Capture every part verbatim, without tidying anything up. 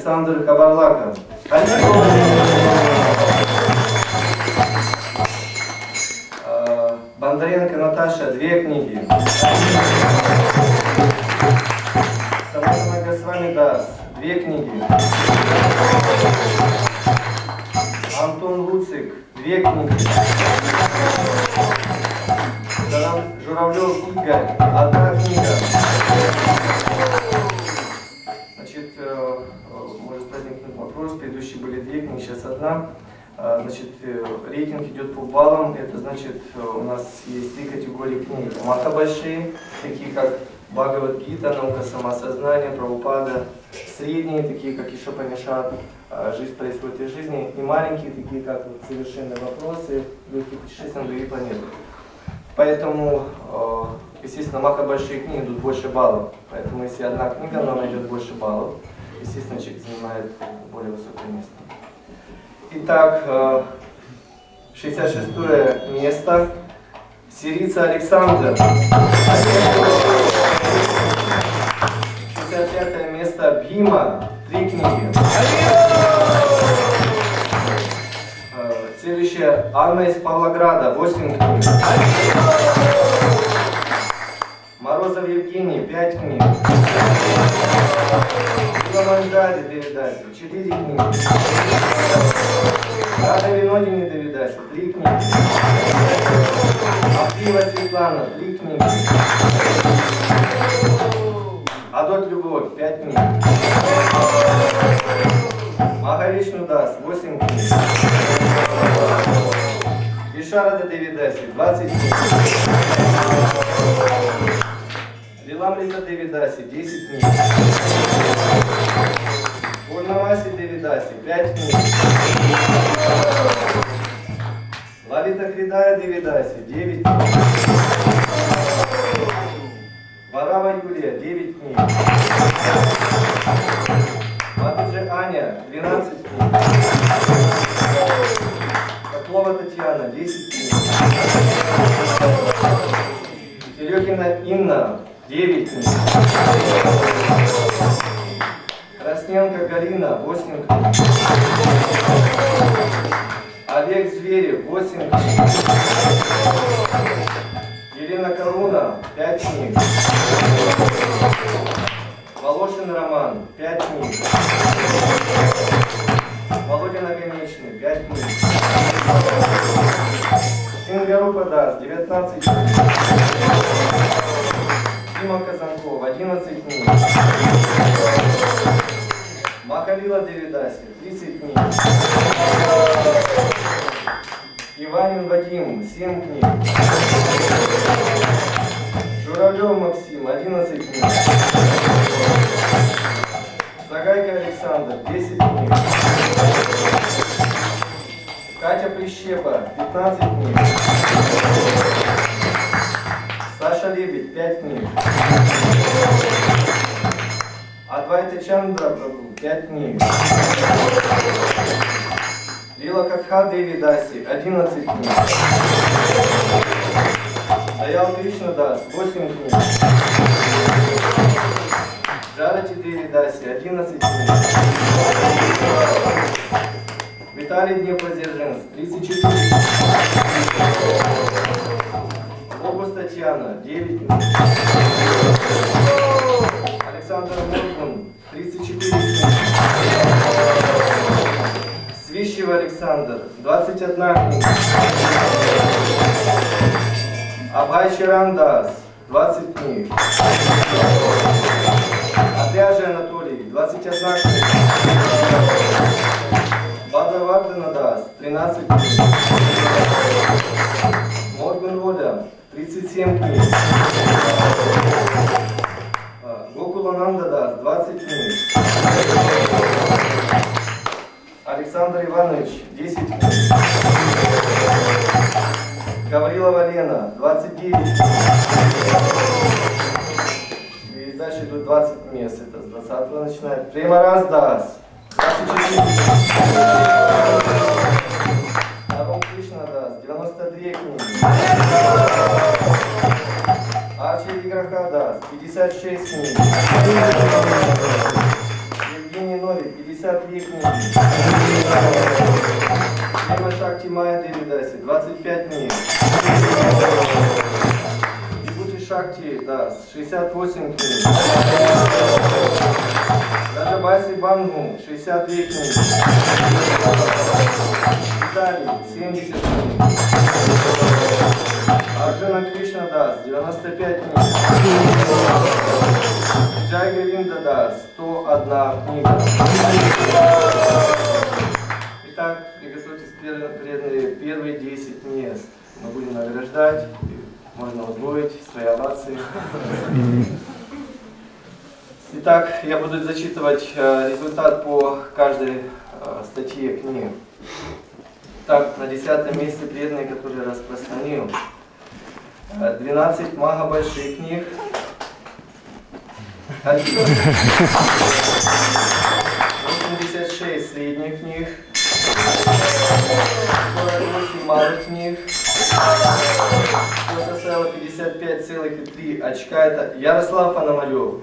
Александр Кабарлака. Бондаренко Наташа, две книги. Самарина Госвами Дас, две книги. Антон Луцик, две книги. Журавлев Игорь, одна книга. Значит, может возникнуть вопрос, предыдущие были две книги, сейчас одна. Значит, рейтинг идет по баллам, это значит, у нас есть три категории книг. Маха большие, такие как Бхагавад-гита, наука самосознания, Прабхупада. Средние, такие как Ишопанишат, жизнь происходит из жизни. И маленькие, такие как вот, совершенные вопросы, легкие путешествия на другие планеты. Поэтому, естественно, маха большие книги идут больше баллов. Поэтому если одна книга, она найдет больше баллов. Естественно, человек занимает более высокое место. Итак, шестьдесят шестое место. Сирица Александр. шестьдесят пятое место. Бхима. Три книги. Следующая. Анна из Павлограда. Восемь книг. Морозов Евгений. Пять книг. Иванандади Девидаси. Четыре книги. Рада Винодини Девидаси. Три книги. Авдеева Светлана. Три книги. Адот Любовь. Пять книг. Махавишну Дас. Восемь книг. Вишарада Девидаси. Двадцать книг. Лиламрита Девидаси. Десять книг. Пурнамаси Девидаси. Пять книг. Лалита Кридая Девидаси. Девять книг. Варава Юлия. Девять книг. Матаджи Аня. Двенадцать книг. Котлова Татьяна. Десять книг. Серегина Инна. Девять книг. Красненко Галина. Восемь книг. Олег Зверев. Восемь книг. Елена Коруна. Пять книг. Волошин Роман. Пять книг. Володя Наконечный. Пять книг. Сингарупа Дас. Девятнадцать книг. Дима Казанков. Одиннадцать книг. Махалила Девидаси. Тридцать книг. Иванин Вадим. Семь книг. Журавлев Максим. Одиннадцать книг. Загайко Александр. Десять книг. Катя Прищепа. Пятнадцать книг. Саша Лебедь. Пять книг. Адвайта Чандра Прабhu. Пять книг. Лила Катха Девидаси. Одиннадцать книг. Даял Кришна Дас. Восемь книг. Джарати Девидаси. Одиннадцать книг. Виталий Днепродзержинск. Тридцать четыре. Область Татьяна. Девять книг. Александр Моргун. Тридцать четыре книги. Свищев Александр. Двадцать одна книга. Абхай Чирандас. Двадцать книг. Адряжи Анатолий. Двадцать одна книга. Бадравардана Дас. Тринадцать книг. Морган Вода. Тридцать семь книг. Гокулананда Дас. Двадцать книг. Александр Иванович. Десять книг. Гаврилова Лена. Двадцать девять. И дальше идут двадцать мест. Это с двадцатого начинает. Премараз Дас. двадцать четыре. Арум Кришна Дас. девяносто две книги. Арчи Виграха Дас. пятьдесят шесть книг. Евгений Новик. пятьдесят шестьдесят две книги. Тема Шакти Майя Девидаси, двадцать пять книг. Вибхути Шакти Дас, шестьдесят восемь книг. Раджабаси Бангу, шестьдесят две книги. Виталий, семьдесят книг. Арджуна Кришна Дас, девяносто пять книг. Джай Говинда Дас, сто одна книга. Итак, приготовьтесь преданные первые десять мест. Мы будем награждать, можно удвоить свои овации. Итак, я буду зачитывать результат по каждой статье книги. Так, на десятом месте преданные, которые распространил. двенадцать мага больших книг. восемьдесят шесть средних книг. сорок восемь малых книг. Что составило пятьдесят пять целых три очка. Это Ярослав Пономарев.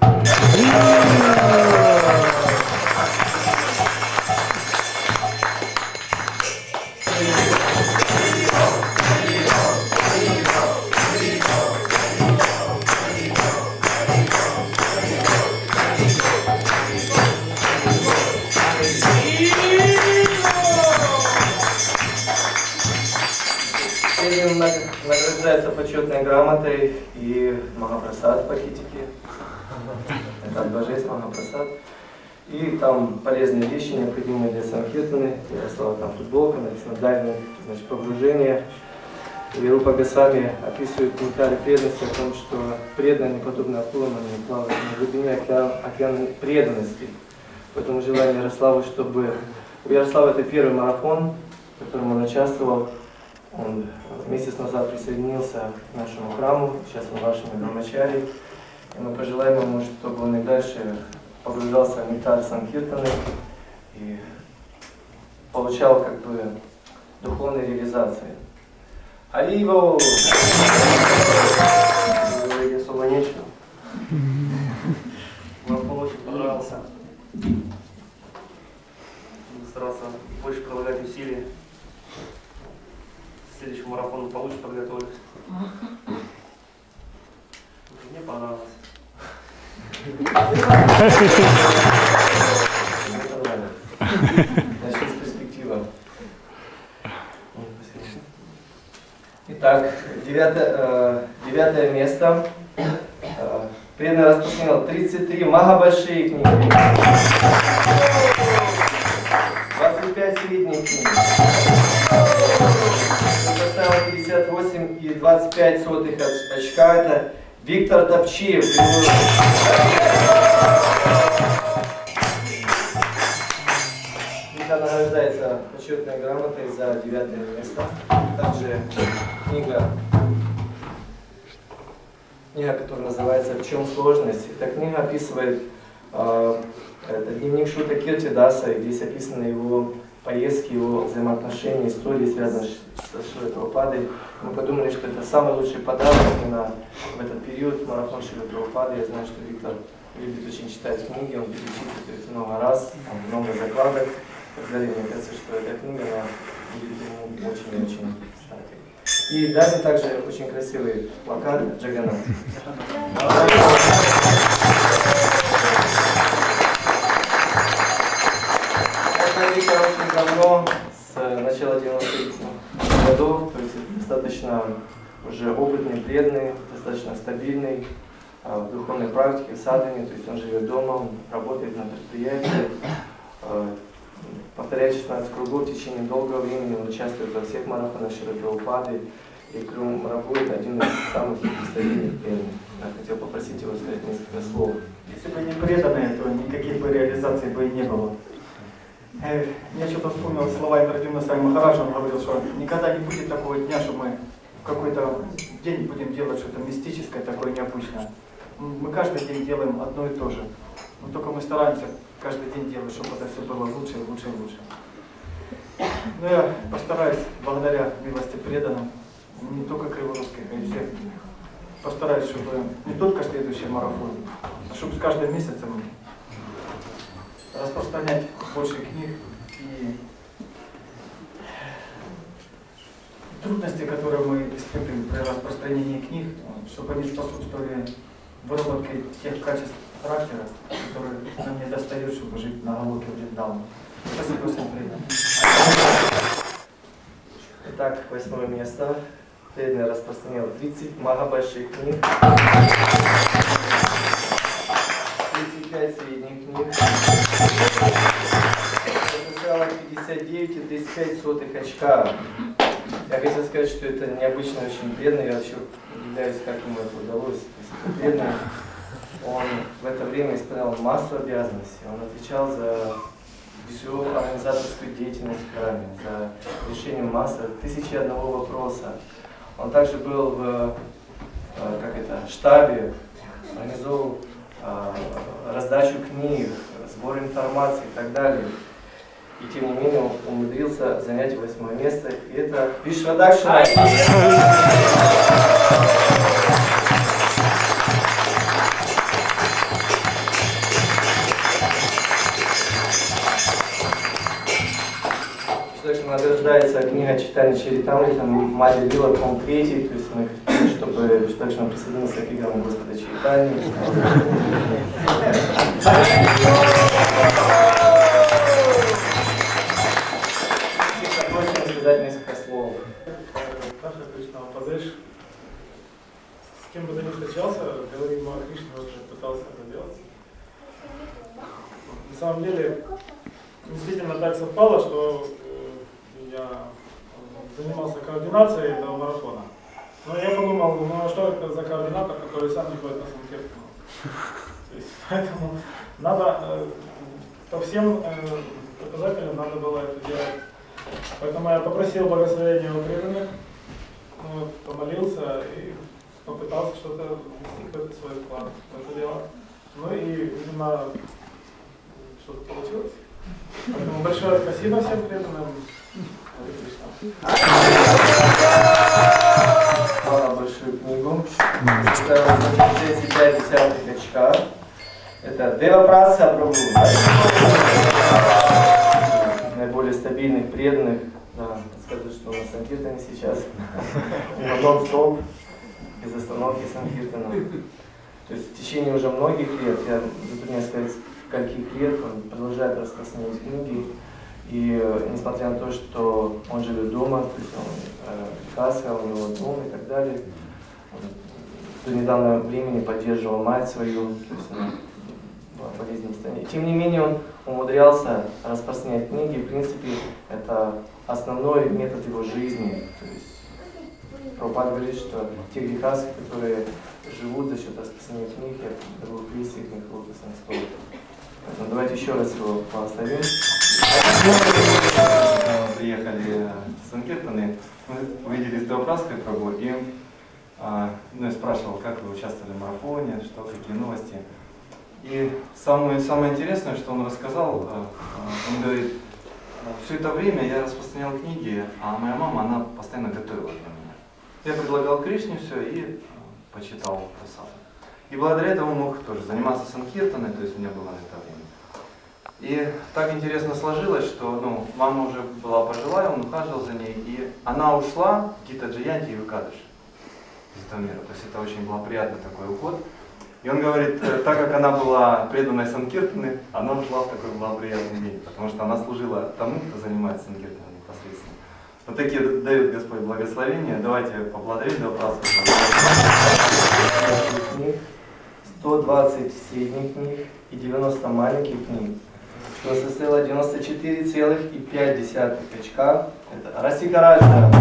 Награждается почетной грамотой и Махапрасад в пакетике. Это Божественный Махапрасад. И там полезные вещи, необходимые для Санкиртаны. Ярослава там футболка, написано «Дальнее», значит, погружение. И Рупа Госвами описывает комментарий преданности о том, что преданные, подобно акулам, они плавают на глубине океана, океана преданности. Поэтому желание Ярославу, чтобы... У Ярослава это первый марафон, в котором он участвовал. Он месяц назад присоединился к нашему храму, сейчас он вашими брамачари. И мы пожелаем ему, чтобы он и дальше погружался в нектар Санкиртаны и получал как бы духовные реализации. Аливо! Я особо нечего. Вам очень понравился. Буду стараться больше прилагать усилия. К следующему марафону получше подготовлюсь. Мне понравилось. Мне понравилось. Значит, перспектива. Итак, девятое, э, девятое место. Э, преданный распространил тридцать три мага большие книги. двадцать пять средних книг. Составил пятьдесят восемь и двадцать пять сотых очка. Это Виктор Топчиев. Виктор награждается почетной грамотой за девятое место. Также книга, книга, которая называется «В чем сложность?». Эта книга описывает э, это дневник Шута Киртидаса, и здесь описаны его поездки, его взаимоотношения, истории, связанные с Шрилой Прабхупадой. Мы подумали, что это самый лучший подарок именно в этот период марафон Шрилы Прабхупады. Я знаю, что Виктор любит очень читать книги, он перечитывает много раз, там много закладок и так далее. Мне кажется, что эта книга она будет ему очень-очень кстати. И далее также очень красивый плакат Джаганнат. Виктор очень давно, с начала девяностых годов, то есть достаточно уже опытный, преданный, достаточно стабильный э, в духовной практике, в садхане, то есть он живет дома, он работает на предприятии, э, повторяет шестнадцать кругов в течение долгого времени, он участвует во всех марафонах Шрилы Прабхупады, и Крум Рабой один из самых стабильных преданных. Я хотел попросить его сказать несколько слов. Если бы не преданные, то никаких бы реализаций бы и не было. Я что-то вспомнил слова Индрадюмна Свами Махараджа, он говорил, что никогда не будет такого дня, что мы в какой-то день будем делать что-то мистическое, такое необычное. Мы каждый день делаем одно и то же. Но только мы стараемся каждый день делать, чтобы это все было лучше и лучше и лучше. Но я постараюсь, благодаря милости преданным, не только Криворусской, а и всех, постараюсь, чтобы не только следующий марафон, а чтобы с каждым месяцем распространять больше книг и трудности, которые мы испытываем при распространении книг, чтобы они способствовали выработке тех качеств характера, которые нам не достают, чтобы жить на головке Вриндавана. Спасибо всем, преданным. Итак, восьмое место. Преданный распространил тридцать мага больших книг, тридцать пять средних книг, составило пятьдесят девять и тридцать пять сотых очка. Я хотел сказать, что это необычно очень преданный, я вообще удивляюсь, как ему это удалось. То есть это преданный, он в это время исполнял массу обязанностей, он отвечал за всю организаторскую деятельность в храме, за решение массы, тысячи одного вопроса. Он также был в как это, штабе, организовал раздачу книг, сбор информации и так далее. И тем не менее он умудрился занять восьмое место. И это Вишвадакшина. Награждается книга читания Чаритамрита Мадья Лила, том третий, то есть мы хотим, чтобы Вишвадакшина присоединился к играм Господа Чайтани. Просим сказать несколько слов. Наша Кришна Падеш, с кем бы ты ни встречался, говорим о Кришне, уже пытался это делать. На самом деле, действительно так совпало, что я занимался координацией этого марафона. Но я подумал, ну а что это за координатор, который сам не ходит на санкиртану? То есть, поэтому надо по всем показателям надо было это делать. Поэтому я попросил благословения у преданных, вот, помолился и попытался что-то внести какой-то свой вклад в это дело. Ну и, видимо, что-то получилось. Поэтому большое спасибо всем преданным. Мало большую книгу. Это тридцать пять десятых очка. Это Дева Праса Прабху. Наиболее стабильных, преданных. Да, сказать, что у нас Санкиртана сейчас. Нон-стоп, без остановки Санкиртана. То есть в течение уже многих лет, я затрудняюсь сказать, скольких лет, он продолжает распространять книги. И несмотря на то, что он живет дома, то есть он э, Каса, у него дом и так далее, он до недавнего времени поддерживал мать свою, то есть она была в болезненном состоянии. Тем не менее, он умудрялся распространять книги, в принципе, это основной метод его жизни. То есть Прабхупада говорит, что те грехасы, которые живут за счет распространения книг, это других листьев, их лотосных стоит. Поэтому давайте еще раз его благословим. Приехали с Санкиртаны, мы увидели с Девапраской Прабху, и а, ну, я спрашивал, как вы участвовали в марафоне, что, какие новости. И самое, самое интересное, что он рассказал, а, он говорит, все это время я распространял книги, а моя мама, она постоянно готовила для меня. Я предлагал Кришне все и а, почитал прасаду. И благодаря этому мог тоже заниматься санкиртаной, то есть у меня было на это время. И так интересно сложилось, что ну, мама уже была пожилая, он ухаживал за ней, и она ушла в Гита Джаянти и Викадыш из этого мира. То есть это очень был приятный такой уход. И он говорит, так как она была преданной санкиртаны, она ушла в такой благоприятный день, потому что она служила тому, кто занимается санкиртаной непосредственно. Вот такие дает Господь благословения. Давайте поблагодарим Девапраску. сто двадцать средних книг и девяносто маленьких книг, что составило девяносто четыре целых пять десятых очка. Это Расика Раджа.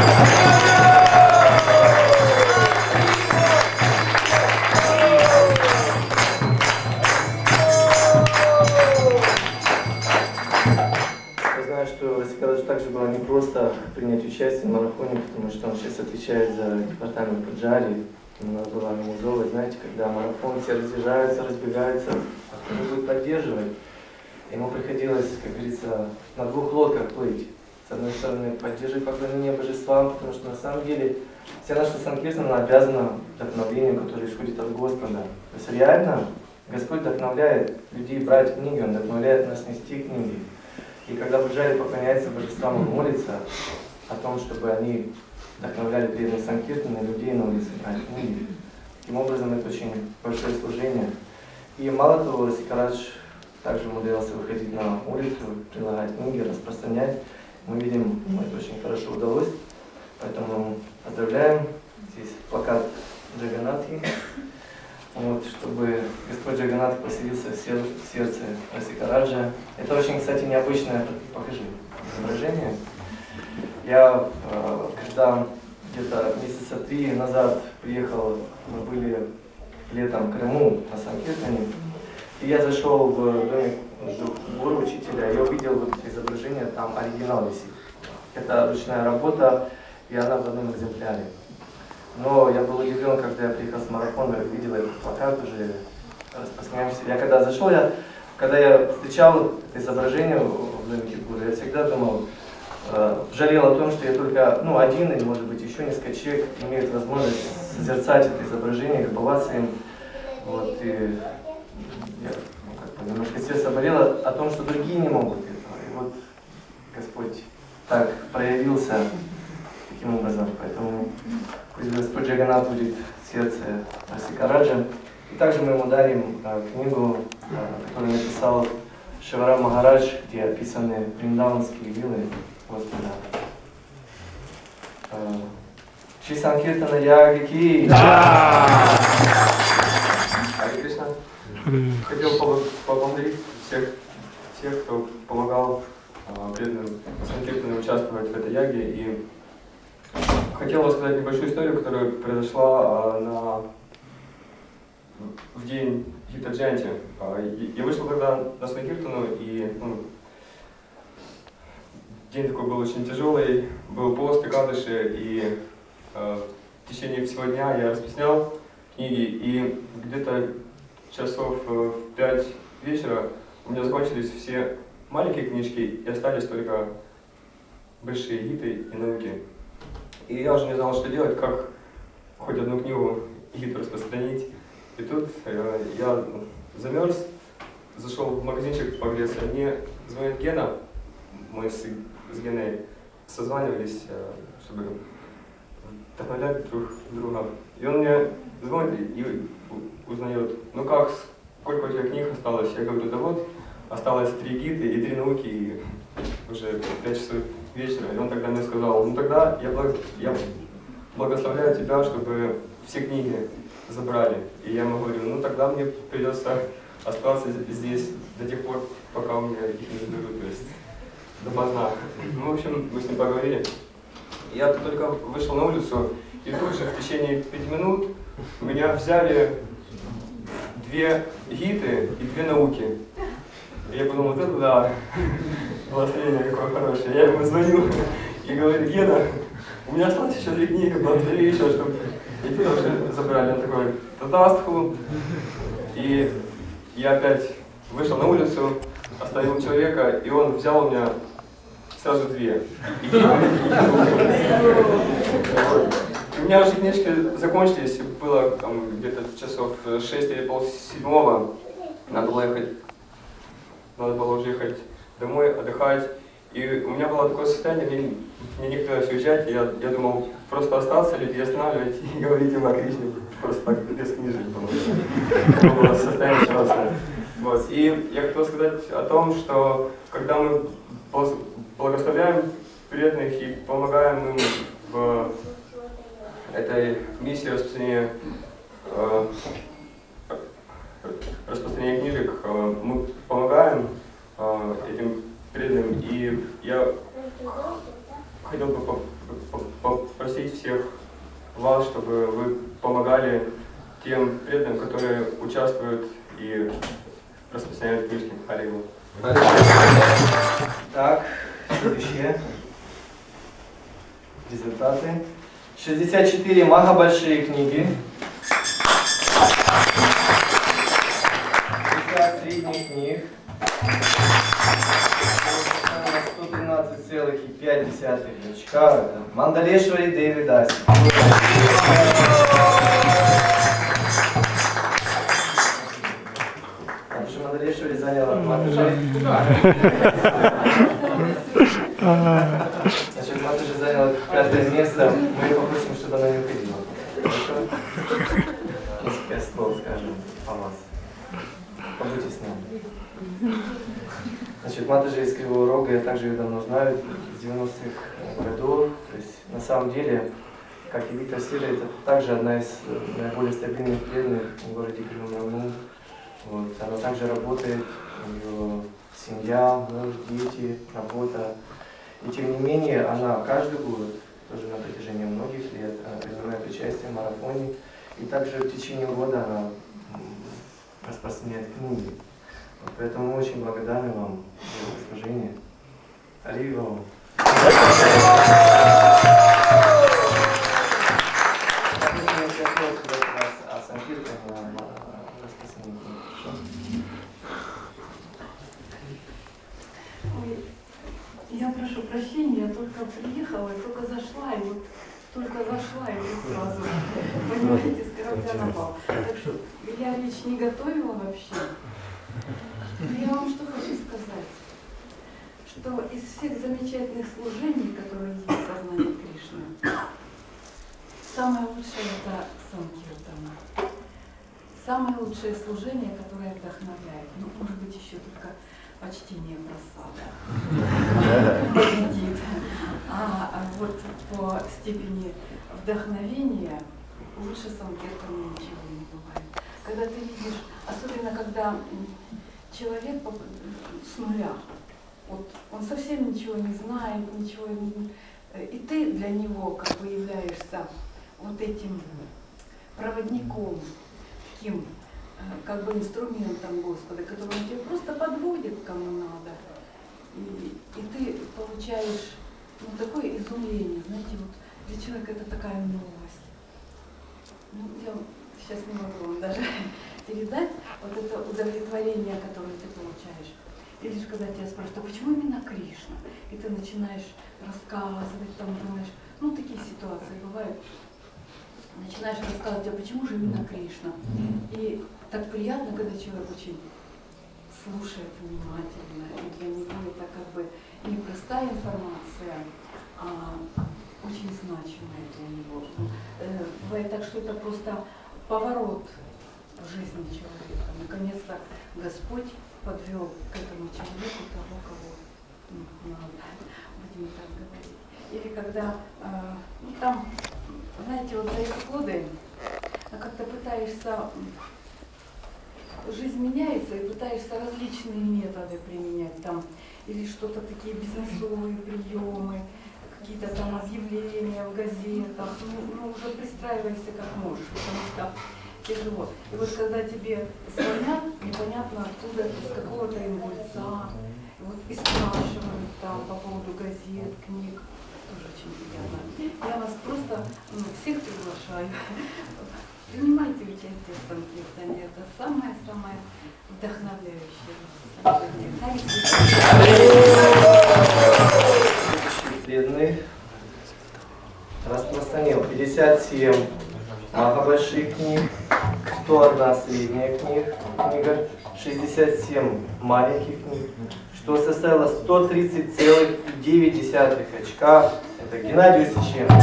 Я знаю, что Расика Раджа также было не просто принять участие в марафоне, потому что он сейчас отвечает за департамент Пуджари. Надо было организовывать, знаете, когда марафон все разъезжаются, разбегаются, а кто не будет поддерживать. Ему приходилось, как говорится, на двух лодках плыть. С одной стороны, поддерживать поклонение божествам, потому что на самом деле вся наша санкиртана обязана вдохновению, которое исходит от Господа. То есть реально Господь вдохновляет людей брать книги, Он вдохновляет нас нести книги. И когда Пуджари поклоняется божествам, он молится о том, чтобы они вдохновляли преданных Санкиртана людей на улице брать книги. Таким образом, это очень большое служение. И мало того, Расикарадж также умудрялся выходить на улицу, предлагать книги, распространять. Мы видим, ему это очень хорошо удалось. Поэтому поздравляем. Здесь плакат Джаганатхи. Вот, чтобы Господь Джаганнат поселился в сердце Расикараджа. Это очень, кстати, необычное, покажи, изображение. Я, когда где-то месяца три назад приехал, мы были летом в Крыму на Санкиртане, и я зашел в домик гуру учителя, я увидел вот это изображение, там оригинал висит. Это ручная работа, и она в одном экземпляре. Но я был удивлен, когда я приехал с марафона, видел этот плакат уже распространяемся. Я когда зашел, я, когда я встречал это изображение в домике гуру, я всегда думал, э, жалел о том, что я только ну, один или, может быть, еще несколько человек имеют возможность созерцать это изображение, любоваться им. Вот, и я ну, как бы, немножко сердце болело о том, что другие не могут этого. И вот Господь так проявился таким образом. Поэтому пусть Господь Джаганнат будет в сердце Расикараджа. И также мы ему дарим э, книгу, э, которую написал Шиварам Махарадж, где описаны вриндаванские виллы Господа. Шри Санкиртана Яги Ки! Харе Кришна. Хотел поблагодарить всех, всех, кто помогал э, преданным Санкиртану участвовать в этой яге. И хотел рассказать небольшую историю, которая произошла э, на, в день Гита-джаянти. Э, я вышел тогда на Санкиртану, и ну, день такой был очень тяжелый, был пост Экадыши, и э, в течение всего дня я расписнял книги, и где-то часов в пять вечера у меня закончились все маленькие книжки, и остались только большие гиты и науки. И я уже не знал, что делать, как хоть одну книгу гид распространить. И тут э, я замерз, зашел в магазинчик погреться, мне звонит Гена, мы с, с Геной созванивались, э, чтобы вдохновлять друг друга. И он мне звонит и узнает, ну как, сколько у тебя книг осталось? Я говорю, да вот, осталось три гиты и три науки, и уже пять часов вечера. И он тогда мне сказал, ну тогда я, благ... я благословляю тебя, чтобы все книги забрали. И я ему говорю, ну тогда мне придется остаться здесь до тех пор, пока у меня их не заберут, то есть допоздна. Ну, в общем, мы с ним поговорили. Я только вышел на улицу, и тут же в течение пяти минут меня взяли две гиты и две науки. И я подумал, вот это да, благословение какое хорошее. Я ему звоню и говорю, Гена, у меня осталось еще две книги, благослови еще, чтобы... И тут уже забрали. Он такой, татастху. И я опять вышел на улицу, остановил человека, и он взял у меня сразу две. У меня уже книжки закончились, было там где-то часов шесть или пол седьмого. Надо было ехать, надо было уже ехать домой, отдыхать. И у меня было такое состояние, мне, мне не хотелось уезжать, я, я думал просто остаться, людей останавливать и говорить им о Кришне, просто так без книжек, потому что было состояние ужасное. Вот. И я хотел сказать о том, что когда мы благословляем преданных и помогаем им в этой миссии распространения, э, распространения книжек, э, мы помогаем э, этим преданным. И я хотел бы попросить всех вас, чтобы вы помогали тем преданным, которые участвуют и распространяют книжки. Харигу. Так, следующие результаты. шестьдесят четыре мага большие книги. пятьдесят средних книг. сто тринадцать целых пять десятых очка. Это Мандалешвари Деви Даси. Пожалуйста, куда? Значит, Мата же заняла пятое место. Мы ее попросим, чтобы она не уходила. Хорошо? Несколько слов скажем о вас. Побудьте с нами. Значит, Мата же из Кривого Рога, я также ее давно знаю, с девяностых годов. То есть, на самом деле, как и Виктор Силя, это также одна из наиболее стабильных преданных в городе Кривом Рогу. Вот. Она также работает, у нее семья, муж, дети, работа. И тем не менее, она каждый год, тоже на протяжении многих лет, она принимает участие в марафоне. И также в течение года она распространяет книги. Вот поэтому мы очень благодарны вам за служение. Аллилуйя вам. Я прошу прощения, я только приехала, и только зашла, и вот только зашла, и вот сразу, понимаете, с корабля на бал. Так что я речь не готовила вообще. Но я вам что хочу сказать, что из всех замечательных служений, которые есть в сознании Кришны, самое лучшее — это Санкиртана. Самое лучшее служение, которое вдохновляет. Ну, может быть, еще только почтение просада победит. А вот по степени вдохновения лучше Санкиртана ничего не бывает. Когда ты видишь, особенно когда человек с нуля, вот он совсем ничего не знает, ничего не... И ты для него как бы являешься вот этим проводником, таким как бы инструментом Господа, который он тебе просто подводит кому надо. И, и ты получаешь ну, такое изумление, знаете, вот для человека это такая новость. Ну, я сейчас не могу вам даже передать вот это удовлетворение, которое ты получаешь. И лишь когда тебя спрашивают, а почему именно Кришна? И ты начинаешь рассказывать, там думаешь, ну такие ситуации бывают. Начинаешь рассказывать, а почему же именно Кришна? И так приятно, когда человек очень слушает внимательно, и для него это как бы не простая информация, а очень значимая для него. Э, бывает так, что это просто поворот в жизни человека. Наконец-то Господь подвел к этому человеку того, кого ну, надо, будем так говорить. Или когда э, ну, там, знаете, вот за эти годы как-то пытаешься, жизнь меняется, и пытаешься различные методы применять там, или что-то такие бизнесовые приемы, какие-то там объявления в газетах, ну, ну уже пристраивайся как можешь, потому что тяжело. И вот когда тебе звонят, непонятно откуда, из какого-то импульса, вот, и спрашивают там по поводу газет, книг, тоже очень приятно. Я вас просто ну, всех приглашаю. Принимайте участие в Санкиртане. Это самое-самое вдохновляющее. Бедный распространил пятьдесят семь больших книг, сто одна средняя книг, книга, шестьдесят семь маленьких книг, что составило сто тридцать целых девять десятых очка. Это Геннадий Усиченко.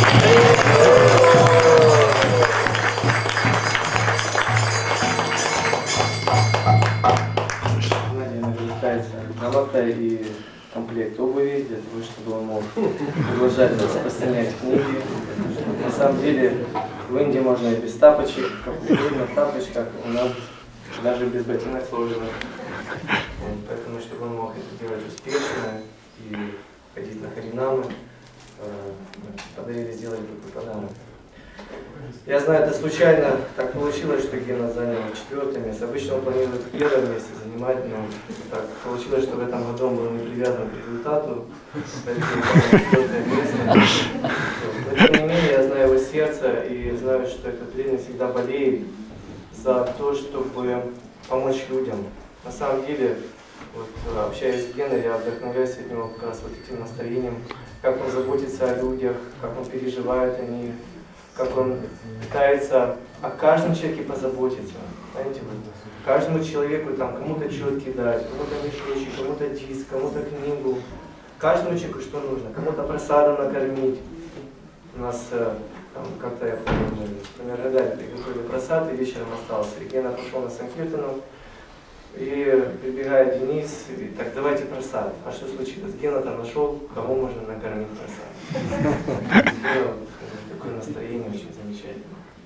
Геннадий награждается грамотой и комплект обуви для того, чтобы он мог продолжать распространять книги. На самом деле в Индии можно и без тапочек, как удобно, в тапочках, у нас даже без ботинок сложно. Поэтому, чтобы он мог это делать успешно и ходить на харинамы, подарили сделать такой подарок. Я знаю, это случайно так получилось, что Гена занял четвертое место. Обычно он планирует первое место занимать, но так получилось, что в этом году он был не привязан к результату, поэтому четвертое место. Но тем не менее, я знаю его сердце и знаю, что этот преданный всегда болеет за то, чтобы помочь людям. На самом деле, вот, общаясь с Геной, я вдохновляюсь от него как раз вот этим настроением, как он заботится о людях, как он переживает о них, как он пытается о каждом человеке позаботиться. Знаете, вот, каждому человеку, там, кому-то четки дать, кому-то мешочек, кому-то диск, кому-то книгу. Каждому человеку что нужно, кому-то просадом накормить. У нас э, там, как-то, я помню, например, дали приготовили просад, и вечером остался. И Гена пошел на Санкиртану, и прибегает Денис, и говорит, так, давайте просад. А что случилось? Гена там нашел, кого можно накормить просад. Такое настроение очень замечательное.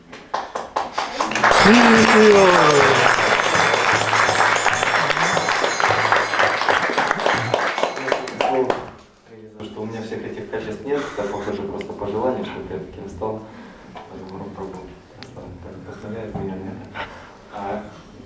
Что у меня всех этих качеств нет, это похоже просто по желанию, чтобы я таким стал. Вдохновляет меня. А,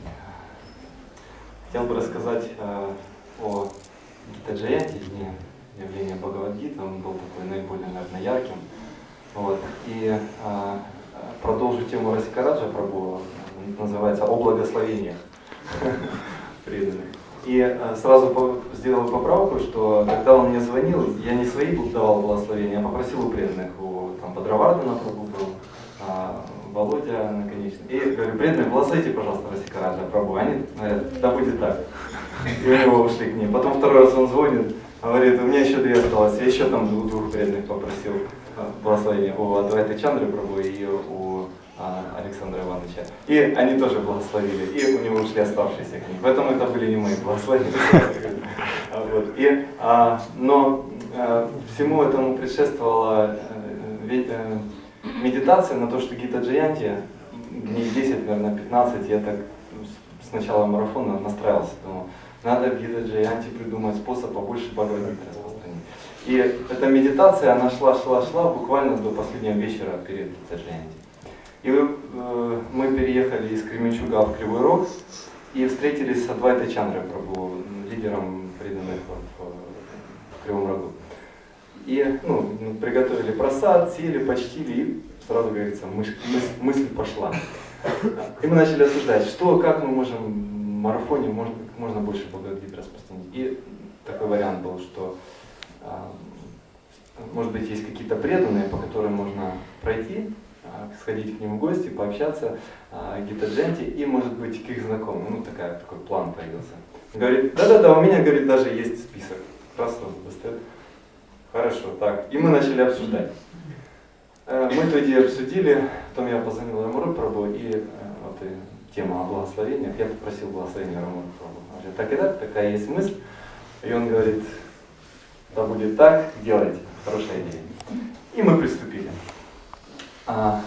хотел бы рассказать а, о Гита-Джаянти, дне явления Бхагавад-гиты. Он был такой наиболее, наверное, ярким. Вот. И а, продолжу тему Расикараджа Прабху, называется «О благословениях преданных». И а, сразу по, сделал поправку, что когда он мне звонил, я не свои давал благословения, а попросил у преданных, у там, Бадравардана Прабху был, а, Володя, наконечно. И говорю, преданные, благословите, пожалуйста, Расикараджа Прабху. Они говорят, да будет так. И у него ушли к ним. Потом второй раз он звонит, говорит, у меня еще две осталось, я еще там у двух преданных попросил благословения, у Адвайты Чандры Прабху и у а, Александра Ивановича. И они тоже благословили, и у него ушли оставшиеся к ним. Поэтому это были не мои благословения. Вот. И, а, но а, всему этому предшествовала а, медитация на то, что Гита-Джаянти, дней десять, наверное, пятнадцать, я так с начала марафона настраивался, думал, надо в Гита-Джаянти придумать способ побольше Бхагавад-гиты распространить. И эта медитация, она шла, шла, шла буквально до последнего вечера перед Гита-Джаянти. И э, мы переехали из Кременчуга в Кривой Рог и встретились с Адвайтой Чандрой Прабху, лидером преданных в, в Кривом Рогу. И ну, приготовили просад, сели, почтили, и сразу, говорится, мысль, мысль пошла. И мы начали обсуждать, что, как мы можем в марафоне можно, можно больше Бхагавад-гиты распространить. И такой вариант был, что может быть есть какие-то преданные, по которым можно пройти, сходить к ним в гости, пообщаться, Гита-Джаянти, и может быть к их знакомым. Ну такая, такой план появился. Говорит, да-да-да, у меня, говорит, даже есть список. Раз сразу достает. Хорошо, так. И мы начали обсуждать. Мы эту идею обсудили, потом я позвонил Рамуру Прабху, и вот и тема о благословениях, я попросил благословения Рамуру Прабху. Он говорит, так и так, такая есть мысль. И он говорит, да будет так, делайте, хорошая идея. И мы приступили. А,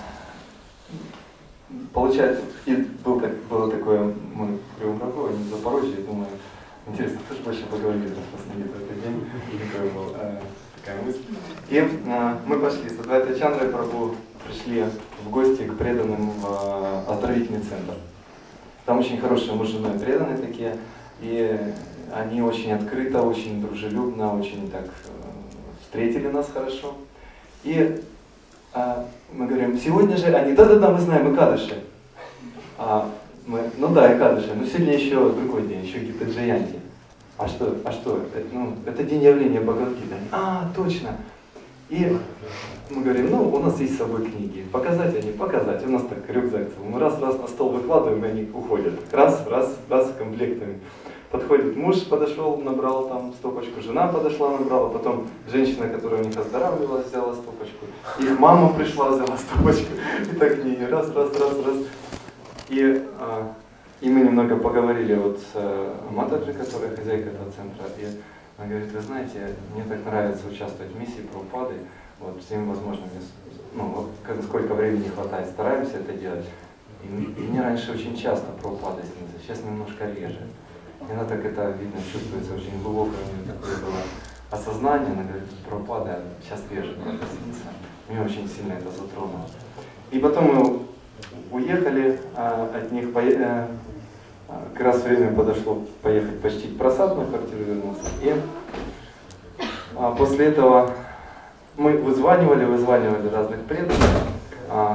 получается, и был, так, было такое, мы в Кривом Рогу, они в Запорожье, и думаю, интересно, кто же больше поговорит распространить в этот день, и такой был. Такая мысль. И э, мы пошли с Адвайтой Чандрой Прабху, пришли в гости к преданным в э, оздоровительный центр. Там очень хорошие муж с женой преданные такие, и они очень открыто, очень дружелюбно, очень так э, встретили нас хорошо. И э, мы говорим, сегодня же они, да-да-да, мы знаем, Экадаши. А мы, ну да, Экадаши, но сегодня еще другой день, еще Гита-Джаянти. А что, а что? Это, ну, это день явления Бхагавад-гиты. А, точно. И мы говорим, ну, у нас есть с собой книги. Показать они, показать. У нас так рюкзак. Мы раз-раз на стол выкладываем, и они уходят. Раз, раз, раз, комплектами. Подходит муж, подошел, набрал там стопочку. Жена подошла, набрала. Потом женщина, которая у них оздоравливалась, взяла стопочку. Их мама пришла, взяла стопочку. И так книги. Раз, раз, раз, раз. И... А, И мы немного поговорили вот с э, Матаджи, которая хозяйка этого центра, и она говорит, вы знаете, мне так нравится участвовать в миссии Прабхупады, вот всеми возможными, ну, вот, сколько времени хватает, стараемся это делать. И, и мне раньше очень часто Прабхупада снится, сейчас немножко реже. И она так это, видно, чувствуется очень глубоко, у нее такое было осознание, она говорит, Прабхупада сейчас реже это снится. Меня очень сильно это затронуло. И потом мы уехали а, от них, по, а, как раз время подошло поехать почтить просад, на квартиру вернулся. И а, после этого мы вызванивали, вызванивали разных преданных. А,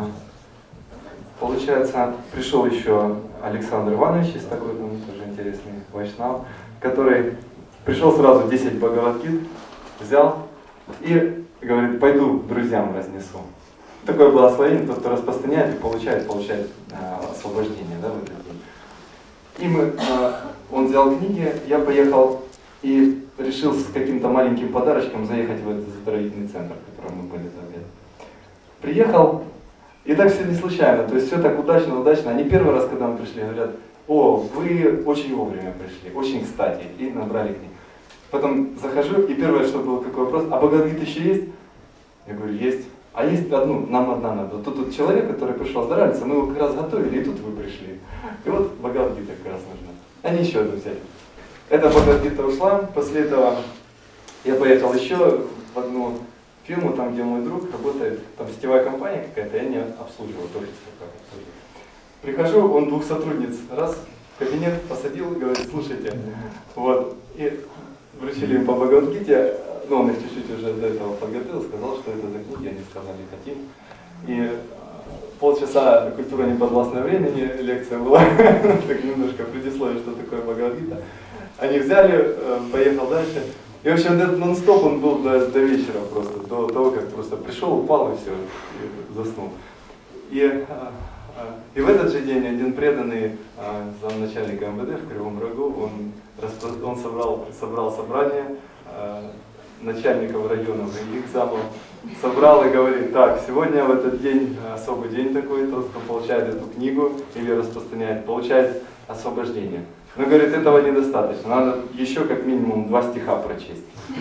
получается, пришел еще Александр Иванович, есть такой, там тоже интересный вайшнав, который пришел сразу десять Бхагавад-гит, взял и говорит, пойду друзьям разнесу. такое благословение, тот, кто распространяет и получает, получает а, освобождение, да, в этот день. И мы, а, он взял книги, я поехал и решил с каким-то маленьким подарочком заехать в этот оздоровительный центр, в котором мы были тогда. Приехал, и так все не случайно, то есть все так удачно, удачно. Они первый раз, когда мы пришли, говорят: о, вы очень вовремя пришли, очень кстати, и набрали книги. Потом захожу, и первое, что было, какой вопрос: а Бхагавад-гита еще есть? Я говорю: есть. А есть одну, нам одна надо. Тут, тут человек, который пришел оздоравливаться, мы его как раз готовили, и тут вы пришли. И вот Бхагавад-гита как раз нужна. Они еще одну взяли. Эта Бхагавад-гита ушла, после этого я поехал еще в одну фирму, там, где мой друг работает, там сетевая компания какая-то, я не обслуживал, только как обслуживал. Прихожу, он двух сотрудниц раз в кабинет посадил и говорит: слушайте, вот, и вручили им по Бхагавад-гите, ну он их чуть-чуть уже до этого подготовил, сказал, что это за книги, они сказали: хотим. И полчаса культура неподвластное времени, лекция была, так немножко предисловие, что такое Бхагавад-гита. Они взяли, поехал дальше. И в общем, этот нон-стоп он был до, до вечера просто, до того, как просто пришел, упал и все, и заснул. И, и в этот же день один преданный замначальника эм вэ дэ в Кривом Рогу, он, он собрал, собрал собрание начальников районов и их замов, собрал и говорит: так, сегодня в этот день, особый день такой, тот, кто получает эту книгу или распространяет, получает освобождение. Но, говорит, этого недостаточно, надо еще как минимум два стиха прочесть.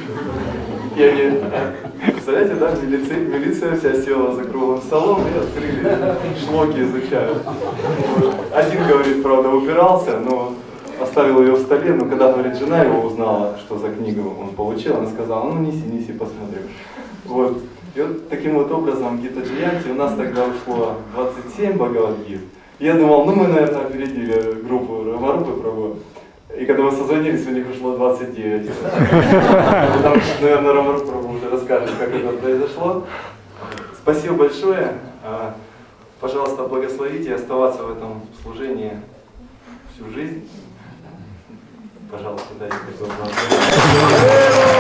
И они, представляете, да, милиция, милиция вся села за круглым столом и открыли, шлоки изучают. Один, говорит, правда, упирался, но оставил ее в столе, но когда, говорит, жена его узнала, что за книгу он получил, она сказала: ну неси, неси, посмотрим. Вот. И вот таким вот образом Гита Джаянти, у нас тогда ушло двадцать семь Бхагавад-гит. Я думал, ну мы, наверное, опередили группу Рамарупы Прабху. И когда мы созвонились, у них ушло двадцать девять. Потому что, наверное, Рамарупа Прабху уже расскажет, как это произошло. Спасибо большое. Пожалуйста, благословите оставаться в этом служении всю жизнь. Пожалуйста, дайте такое благословение.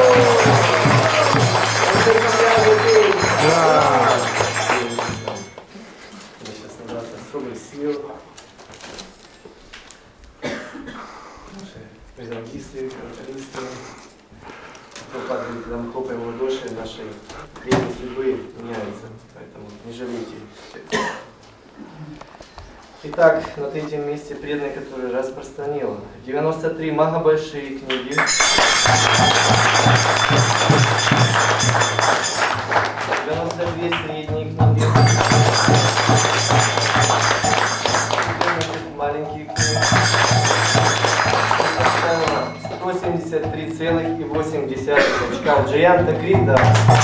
Сейчас набраться особых сил. Наши византисты, карталисты, кто падает, когда мы хлопаем в ладоши, наши клетки судьбы меняются. Поэтому не жалейте. Итак, на третьем месте преданный, который распространил девяносто три махабольшие книги, девяносто две средние книги, четырнадцать маленьких книг, сто семьдесят три целых восемь десятых очка Джаянта Крита.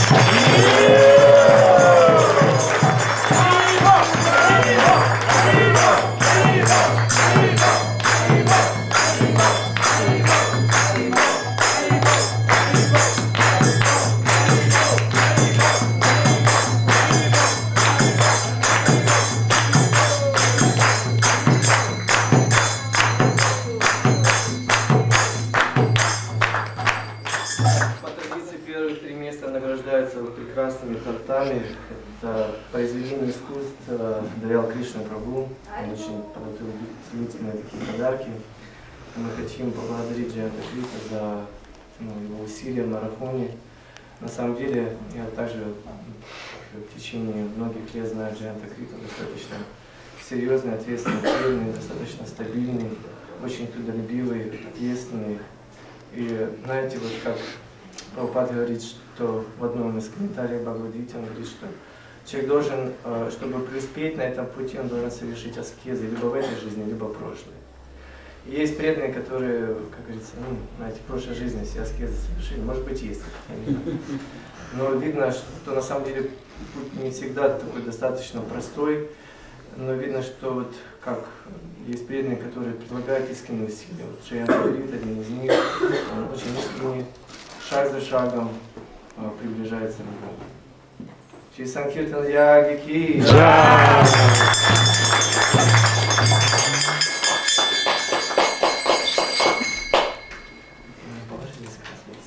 Прекрасными тортами. Это произведение искусств Даял Кришна Прабху. Он очень подготовил удивительные такие подарки. Мы хотим поблагодарить Джаянта Крита за ну, его усилия в марафоне. На самом деле, я также в течение многих лет знаю Джаянта Крита, достаточно серьезный, ответственный, преданный, достаточно стабильный, очень трудолюбивый, ответственный. И знаете, вот как Прабхупада говорит, что в одном из комментариев Бхагавад-гите он говорит, что человек должен, чтобы преуспеть на этом пути, он должен совершить аскезы либо в этой жизни, либо в прошлой. И есть преданные, которые, как говорится, ну, знаете, в прошлой жизни все аскезы совершили, может быть, есть, я не знаю. Но видно, что на самом деле путь не всегда такой достаточно простой, но видно, что вот как есть преданные, которые предлагают искренние усилия. Вот Джаянта Крита, один из них, он очень искренне, шаг за шагом приближается к Богу. Шри Санкиртан Яги Ки.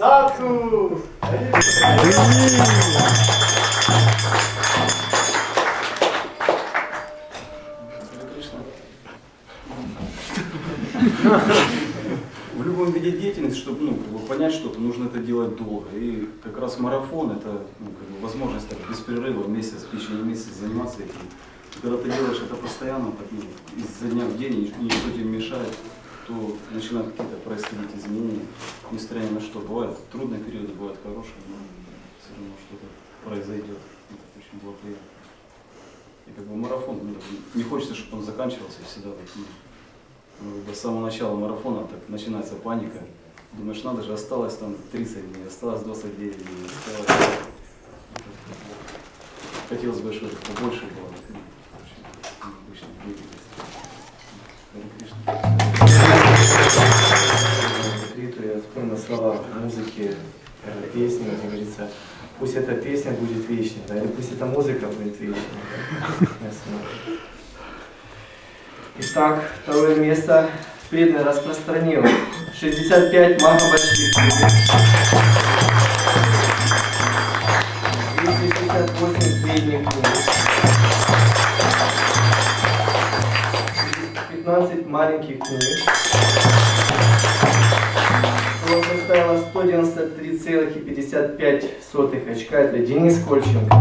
Садху! В любом виде деятельности, чтобы ну, как бы понять что-то, нужно это делать долго. И как раз марафон – это ну, как бы возможность так, без перерыва месяц, в течение месяца заниматься этим. И когда ты делаешь это постоянно, так, ну, изо дня в день, и никто тебе не мешает, то начинают какие-то происходить изменения, несмотря ни на что. Бывают трудные периоды, бывают хорошие, но все равно что-то произойдет. Это очень благоприятно. И как бы марафон, ну, не хочется, чтобы он заканчивался всегда так, ну, до самого начала марафона так начинается паника. Думаешь, надо же, осталось там тридцать дней, осталось двадцать девять дней, осталось... Хотелось бы, чтобы это побольше было. Я вспомнил слова музыки, песни, как говорится, пусть эта песня будет вечной, да, или пусть эта музыка будет вечной. Итак, второе место преданный распространил. шестьдесят пять мага больших книг. двести шестьдесят восемь средних книг. пятнадцать маленьких книг. Что составило сто девяносто три целых пятьдесят пять сотых очка. Это Денис Кольченко.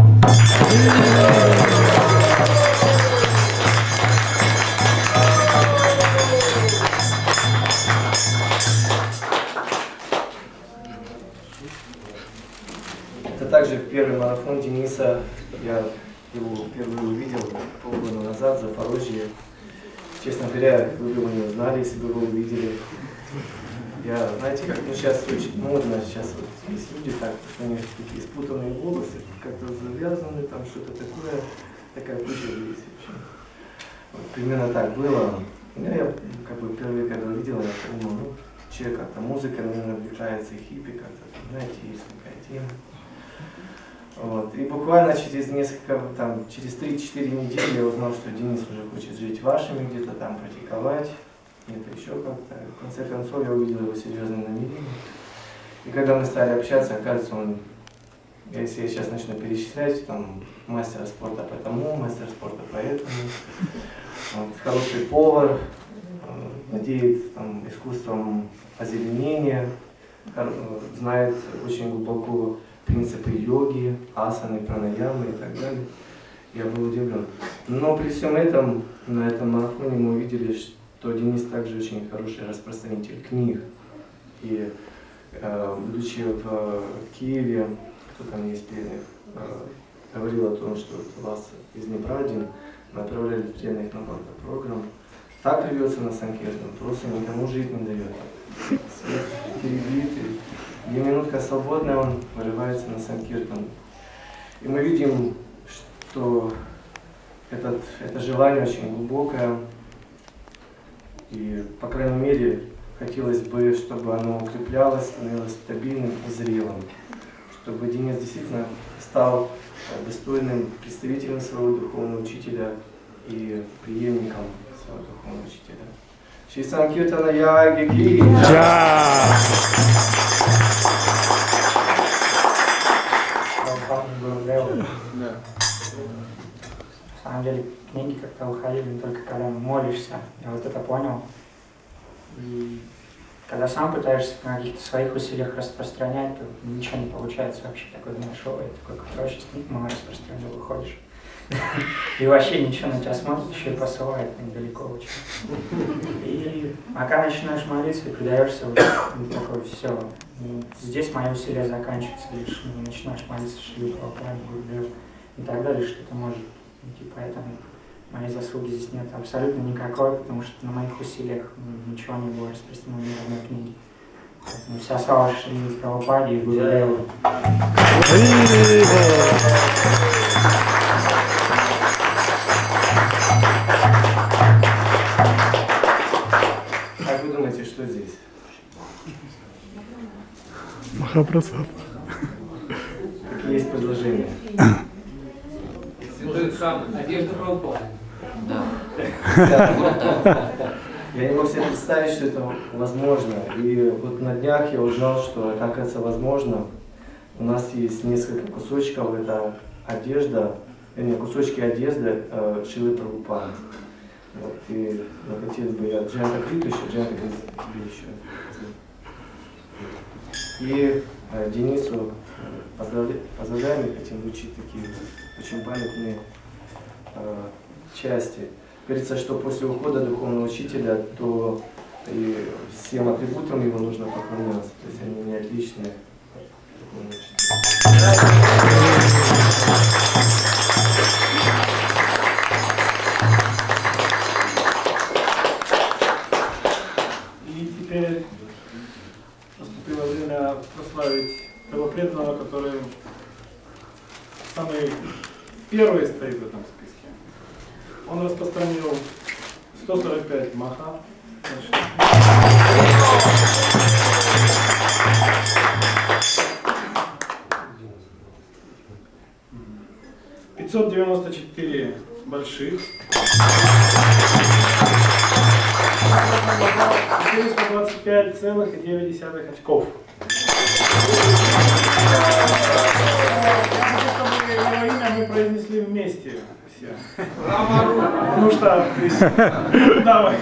Это также первый марафон Дениса. Я его впервые увидел полгода назад в Запорожье. Честно говоря, вы бы его не узнали, если бы вы увидели. Я, знаете, как ну, сейчас очень модно, сейчас вот есть люди так, что у них такие спутанные волосы, как-то завязаны, там что-то такое, такая куча есть. Вот, примерно так было. Я, я как бы впервые, когда увидел, я подумал, ну, человек как-то музыка, наверное, увлекается, и хиппи как-то, знаете, есть такая тема. Вот. И буквально через несколько, там, через три-четыре недели я узнал, что Денис уже хочет жить вашими, где-то там практиковать, где-то еще как-то. В конце концов я увидел его серьезные намерения. И когда мы стали общаться, оказывается, он, если я сейчас начну перечислять, там, мастер спорта по тому, мастер спорта по этому, вот, хороший повар, владеет там, искусством озеленения, знает очень глубоко принципы йоги, асаны, пранаямы и так далее. Я был удивлен. Но при всем этом, на этом марафоне мы увидели, что Денис также очень хороший распространитель книг. И э, будучи в Киеве, кто там есть преданных, э, говорил о том, что вас из Днепра один направляли преданных на программ. Так рвется на Санкиртан, просто никому жить не дает. Свет перебитый. Где минутка свободная, он вырывается на Санкиртан. И мы видим, что этот, это желание очень глубокое. И, по крайней мере, хотелось бы, чтобы оно укреплялось, становилось стабильным и зрелым. Чтобы Денис действительно стал достойным представителем своего духовного учителя и преемником своего духовного учителя. Шри Санкиртана Яги Ки! Да. На самом деле книги как-то уходили только когда молишься. Я вот это понял. И когда сам пытаешься на каких-то своих усилиях распространять, то ничего не получается вообще. Такой думаешь, ой, такой короче, с книг мало распространил, выходишь. И вообще ничего на тебя смотрит, еще и посылает недалеко очень. И пока начинаешь молиться и предаешься, вот такое все. Здесь мои усилия заканчиваются, лишь не начинаешь молиться Шри Прабхупаде, Гурудеву и так далее, что ты можешь идти. Поэтому моей заслуги здесь нет абсолютно никакой, потому что на моих усилиях ничего не было распространено ни в одной книге. Поэтому вся слава Шри Прабхупаде и Гурудеву. Как вы думаете, что здесь? Махапрасад. Какие есть предложения? Святой храм, одежда Прабхупады. Да. Я не мог себе представить, что это возможно. И вот на днях я узнал, что это, оказывается, возможно. У нас есть несколько кусочков, это одежда, вернее, кусочки одежды э, Шрилы Прабхупады. Вот, и ну, хотелось бы я Джанта Криту еще, Джанта Криту еще. И э, Денису поздравля... поздравляем и хотим вручить такие очень памятные э, части. Говорится, что после ухода духовного учителя, то и всем атрибутам его нужно поклоняться. То есть они не отличные духовные учителя. Наступило время прославить того преданного, который самый первый стоит в этом списке. Он распространил сто сорок пять маха. пятьсот девяносто четыре больших. четыреста двадцать пять целых девять десятых очков. Его имя мы произнесли вместе все. Потому что... Давай.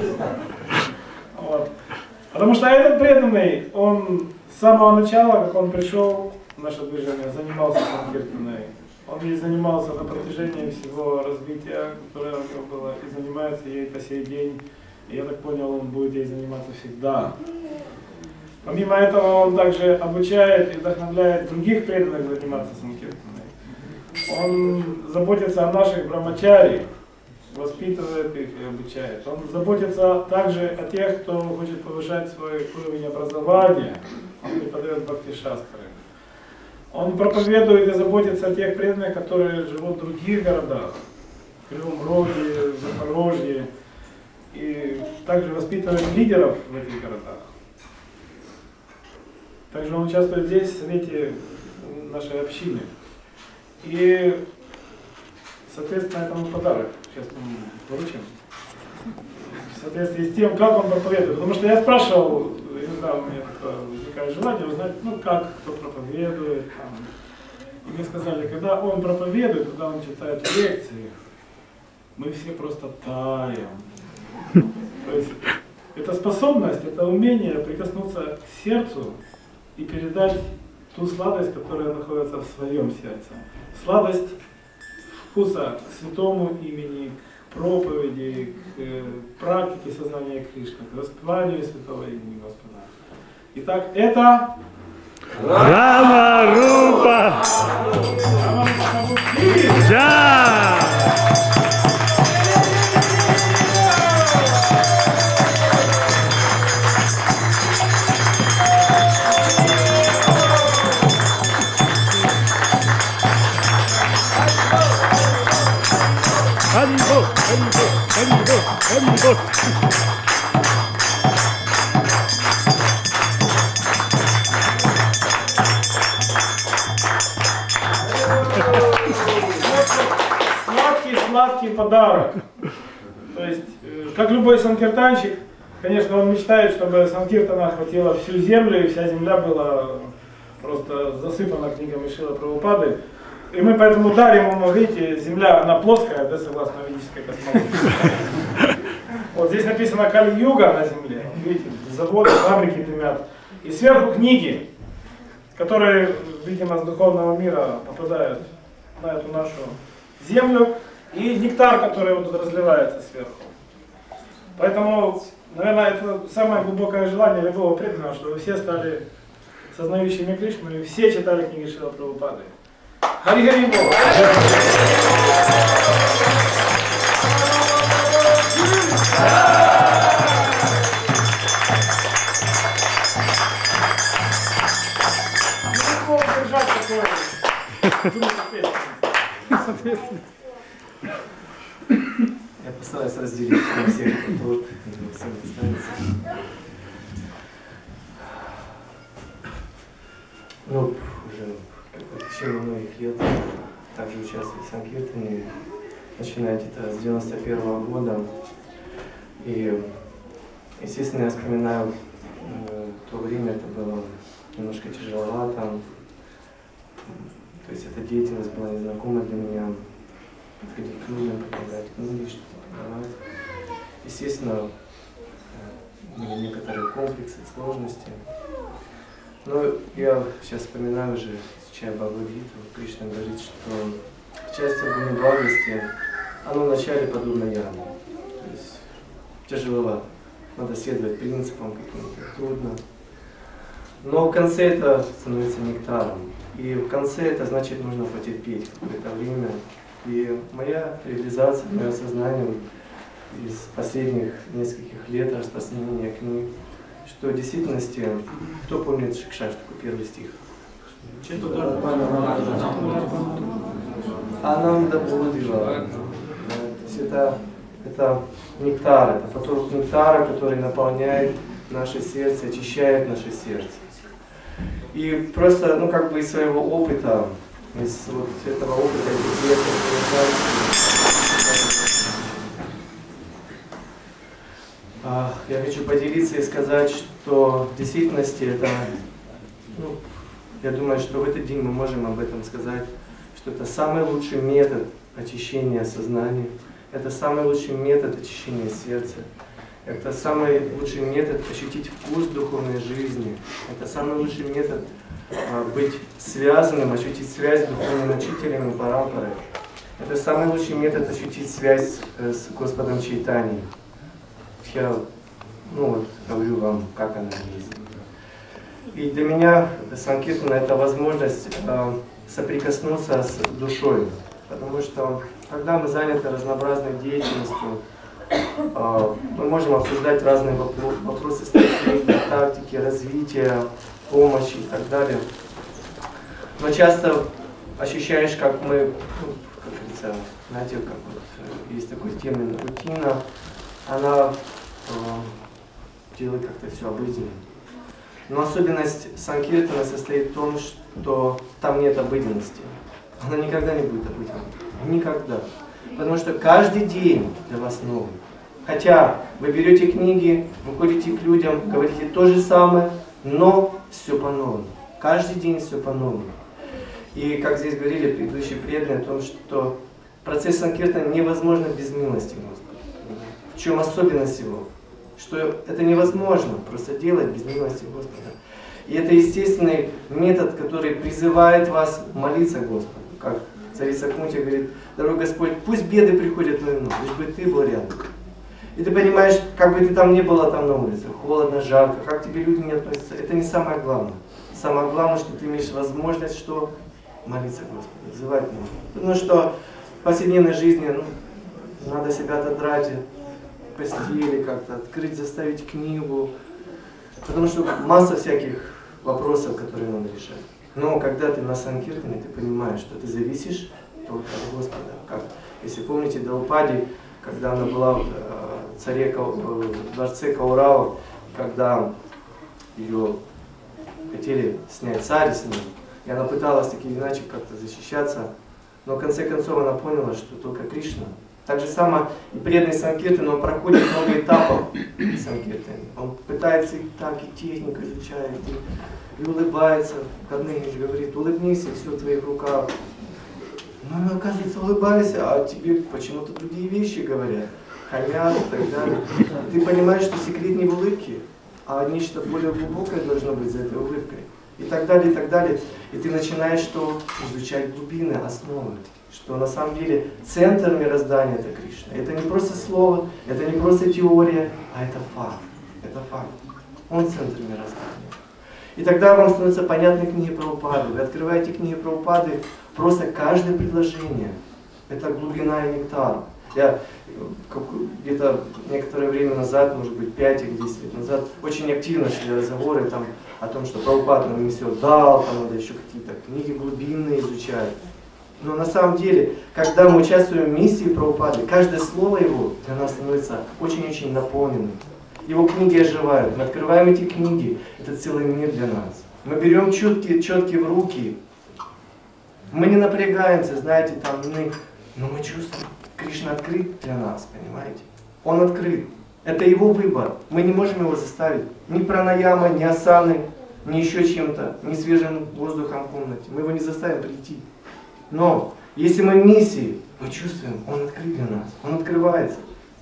Вот. Потому что этот преданный, он с самого начала, как он пришел в наше движение, занимался санкиртаной. Он ей занимался на протяжении всего развития, которое у него было, и занимается ей по сей день. И я так понял, он будет ей заниматься всегда. Помимо этого, он также обучает и вдохновляет других преданных заниматься санкиртаной. Он заботится о наших брамачари, воспитывает их и обучает. Он заботится также о тех, кто хочет повышать свой уровень образования. Он преподает бхакти-шастры. Он проповедует и заботится о тех преданных, которые живут в других городах. В Кривом Роге, в Запорожье. И также воспитывает лидеров в этих городах. Также он участвует здесь, в совете нашей общины. И, соответственно, это подарок. Сейчас мы вручим. В соответствии с тем, как он проповедует. Потому что я спрашивал, иногда у меня возникает желание узнать, ну как, кто проповедует. Там. И мне сказали, когда он проповедует, когда он читает лекции, мы все просто таем. То есть это способность, это умение прикоснуться к сердцу и передать ту сладость, которая находится в своем сердце. Сладость вкуса к святому имени, к проповеди, к практике сознания Кришны, к воспеванию святого имени Господа. Итак, это Рама-рупа! Да! Ханбо, ханбо, ханбо, ханбо. Сладкий подарок. То есть, как любой санкиртанщик, конечно, он мечтает, чтобы санкиртана охватила всю землю, и вся земля была просто засыпана книгами Шрилы Прабхупады. И мы поэтому дарим ему, видите, земля, она плоская, да, согласно ведической космологии. Вот здесь написано Кали-юга на земле, видите, заводы, фабрики дымят. И сверху книги, которые, видимо, с духовного мира попадают на эту нашу землю. И нектар, который вот тут разливается сверху. Поэтому, наверное, это самое глубокое желание любого преданного, чтобы все стали сознающими Кришну и все читали книги Шрилы Прабхупады. Хари-хари Богу! Легко удержать такое. Соответственно. Я постараюсь разделить на всех, кто тут, всем достанется. Ну, уже в течение многих лет также участвую в санкиртане, начиная где-то с девяносто первого года. И, естественно, я вспоминаю, э, то время это было немножко тяжеловато. То есть эта деятельность была незнакома для меня. Подходить к людям, предлагать книги, что-то продавать. естественно, некоторые комплексы, сложности. Но я сейчас вспоминаю уже, изучая Бхагавад-гиту, Кришна говорит, что счастье в благости, оно вначале подобно яме. То есть тяжеловато. Надо следовать принципам каким-то, трудно. Но в конце это становится нектаром. И в конце это значит, нужно потерпеть какое-то время. И моя реализация, мое сознание из последних нескольких лет распространения книг, что в действительности, кто помнит Шикшаштаку, первый стих? Ананда Буддива. То есть это, это нектар, это поток нектара, который наполняет наше сердце, очищает наше сердце. И просто, ну, как бы из своего опыта, из вот этого опыта, из лет, я хочу поделиться и сказать, что в действительности это, ну, я думаю, что в этот день мы можем об этом сказать, что это самый лучший метод очищения сознания, это самый лучший метод очищения сердца, это самый лучший метод ощутить вкус духовной жизни, это самый лучший метод а, быть связанным, ощутить связь с духовными учителями Парампары. Это самый лучший метод ощутить связь с Господом Чайтаньей. Я, ну вот, говорю вам, как она есть. И для меня Санкиртана — это возможность э, соприкоснуться с душой, потому что когда мы заняты разнообразной деятельностью, э, мы можем обсуждать разные вопро- вопросы стратегии, тактики, развития, помощи и так далее. Но часто ощущаешь, как мы, ну, как говорится, знаете, как вот, есть такой термин рутина, она делать как-то все обыденно. Но особенность Санкиртана состоит в том, что там нет обыденности. Она никогда не будет обыденной. Никогда. Потому что каждый день для вас новый. Хотя вы берете книги, выходите к людям, говорите то же самое, но все по-новому. Каждый день все по-новому. И как здесь говорили предыдущие преданные о том, что процесс Санкиртана невозможен без милости Господа. В чем особенность его? Что это невозможно просто делать без милости Господа. И это естественный метод, который призывает вас молиться Господу. Как царица Кунти говорит: дорогой Господь, пусть беды приходят на вину, лишь бы Ты был рядом. И ты понимаешь, как бы ты там ни была там на улице, холодно, жарко, как к тебе люди не относятся, это не самое главное. Самое главное, что ты имеешь возможность что? Молиться Господу, взывать к Нему. Потому что в повседневной жизни, ну, надо себя отодрать, постели как-то, открыть, заставить книгу. Потому что масса всяких вопросов, которые надо решать. Но когда ты на Санкиртане, ты понимаешь, что ты зависишь только от Господа. Как, если помните, Драупади, когда она была в, царе, в дворце Каурава, когда ее хотели снять царь с ней, и она пыталась таки иначе как-то защищаться, но в конце концов она поняла, что только Кришна. Так же самое и преданный Санкиртан, он проходит много этапов Санкиртана. Он пытается и так, и технику изучает, и, и улыбается. Карнегиш говорит: улыбнись, и все в твоих руках. Ну, оказывается, улыбайся, а тебе почему-то другие вещи говорят. Хамят и так далее. И ты понимаешь, что секрет не в улыбке, а нечто более глубокое должно быть за этой улыбкой. И так далее, и так далее. И ты начинаешь что? Изучать глубины, основы. Что на самом деле центр мироздания — это Кришна. Это не просто слово, это не просто теория, а это факт. Это факт. Он центр мироздания. И тогда вам становятся понятны книги Прабхупады. Вы открываете книги Прабхупады, просто каждое предложение — это глубина и нектар. Я где-то некоторое время назад, может быть пять или десять лет назад, очень активно шли разговоры там, о том, что Прабхупада нам не все дал, там надо еще какие-то книги глубинные изучать. Но на самом деле, когда мы участвуем в миссии Прабхупады, каждое слово его для нас становится очень-очень наполненным. Его книги оживают. Мы открываем эти книги, это целый мир для нас. Мы берем четкие, четкие в руки. Мы не напрягаемся, знаете, там мы, но мы чувствуем, Кришна открыт для нас, понимаете? Он открыт. Это его выбор. Мы не можем его заставить. Ни пранаяма, ни асаны, ни еще чем-то, ни свежим воздухом в комнате. Мы его не заставим прийти. Но если мы в миссии, мы чувствуем, он открыт для нас, он открывается.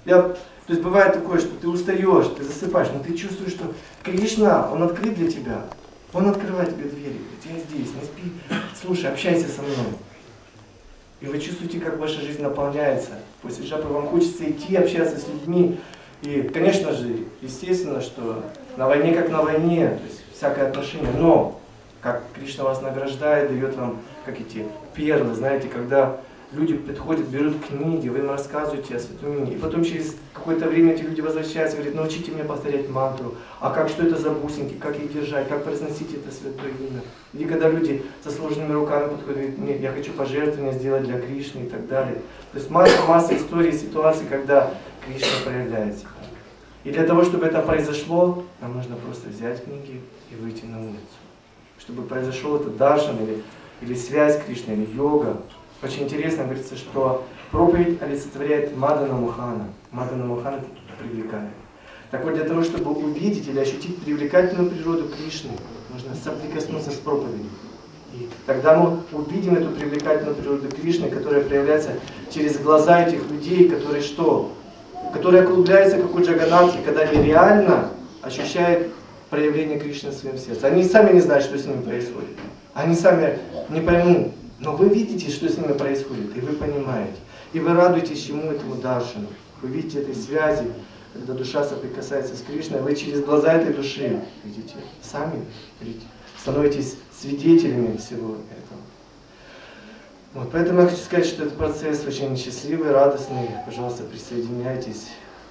Я, то есть бывает такое, что ты устаешь, ты засыпаешь, но ты чувствуешь, что Кришна, он открыт для тебя. Он открывает тебе двери, говорит, я здесь, не спи, слушай, общайся со мной. И вы чувствуете, как ваша жизнь наполняется. После джапы вам хочется идти, общаться с людьми. И, конечно же, естественно, что на войне как на войне, то есть всякое отношение. Но, как Кришна вас награждает, дает вам, как эти перлы, знаете, когда люди приходят, берут книги, вы им рассказываете о святом имени. И потом через какое-то время эти люди возвращаются и говорят, научите меня повторять мантру. А как, что это за бусинки, как их держать, как произносить это святое имя. Или когда люди со сложенными руками подходят и говорят, нет, я хочу пожертвование сделать для Кришны и так далее. То есть масса-масса историй, ситуаций, когда Кришна проявляет себя. И для того, чтобы это произошло, нам нужно просто взять книги и выйти на улицу. Чтобы произошел этот даршан или, или связь Кришны, или йога. Очень интересно говорится, что проповедь олицетворяет Мадана Мохана. Мадана Мохана привлекает. Так вот, для того, чтобы увидеть или ощутить привлекательную природу Кришны, нужно соприкоснуться с проповедью. И тогда мы увидим эту привлекательную природу Кришны, которая проявляется через глаза этих людей, которые что? Которые округляются, как у Джаганатхи, когда они реально ощущают проявление Кришны в своем сердце. Они сами не знают, что с ними происходит. Они сами не поймут. Но вы видите, что с ними происходит, и вы понимаете. И вы радуетесь чему этому даршану. Вы видите этой связи, когда душа соприкасается с Кришной, вы через глаза этой души видите, сами становитесь свидетелями всего этого. Вот, поэтому я хочу сказать, что этот процесс очень счастливый, радостный. Пожалуйста, присоединяйтесь.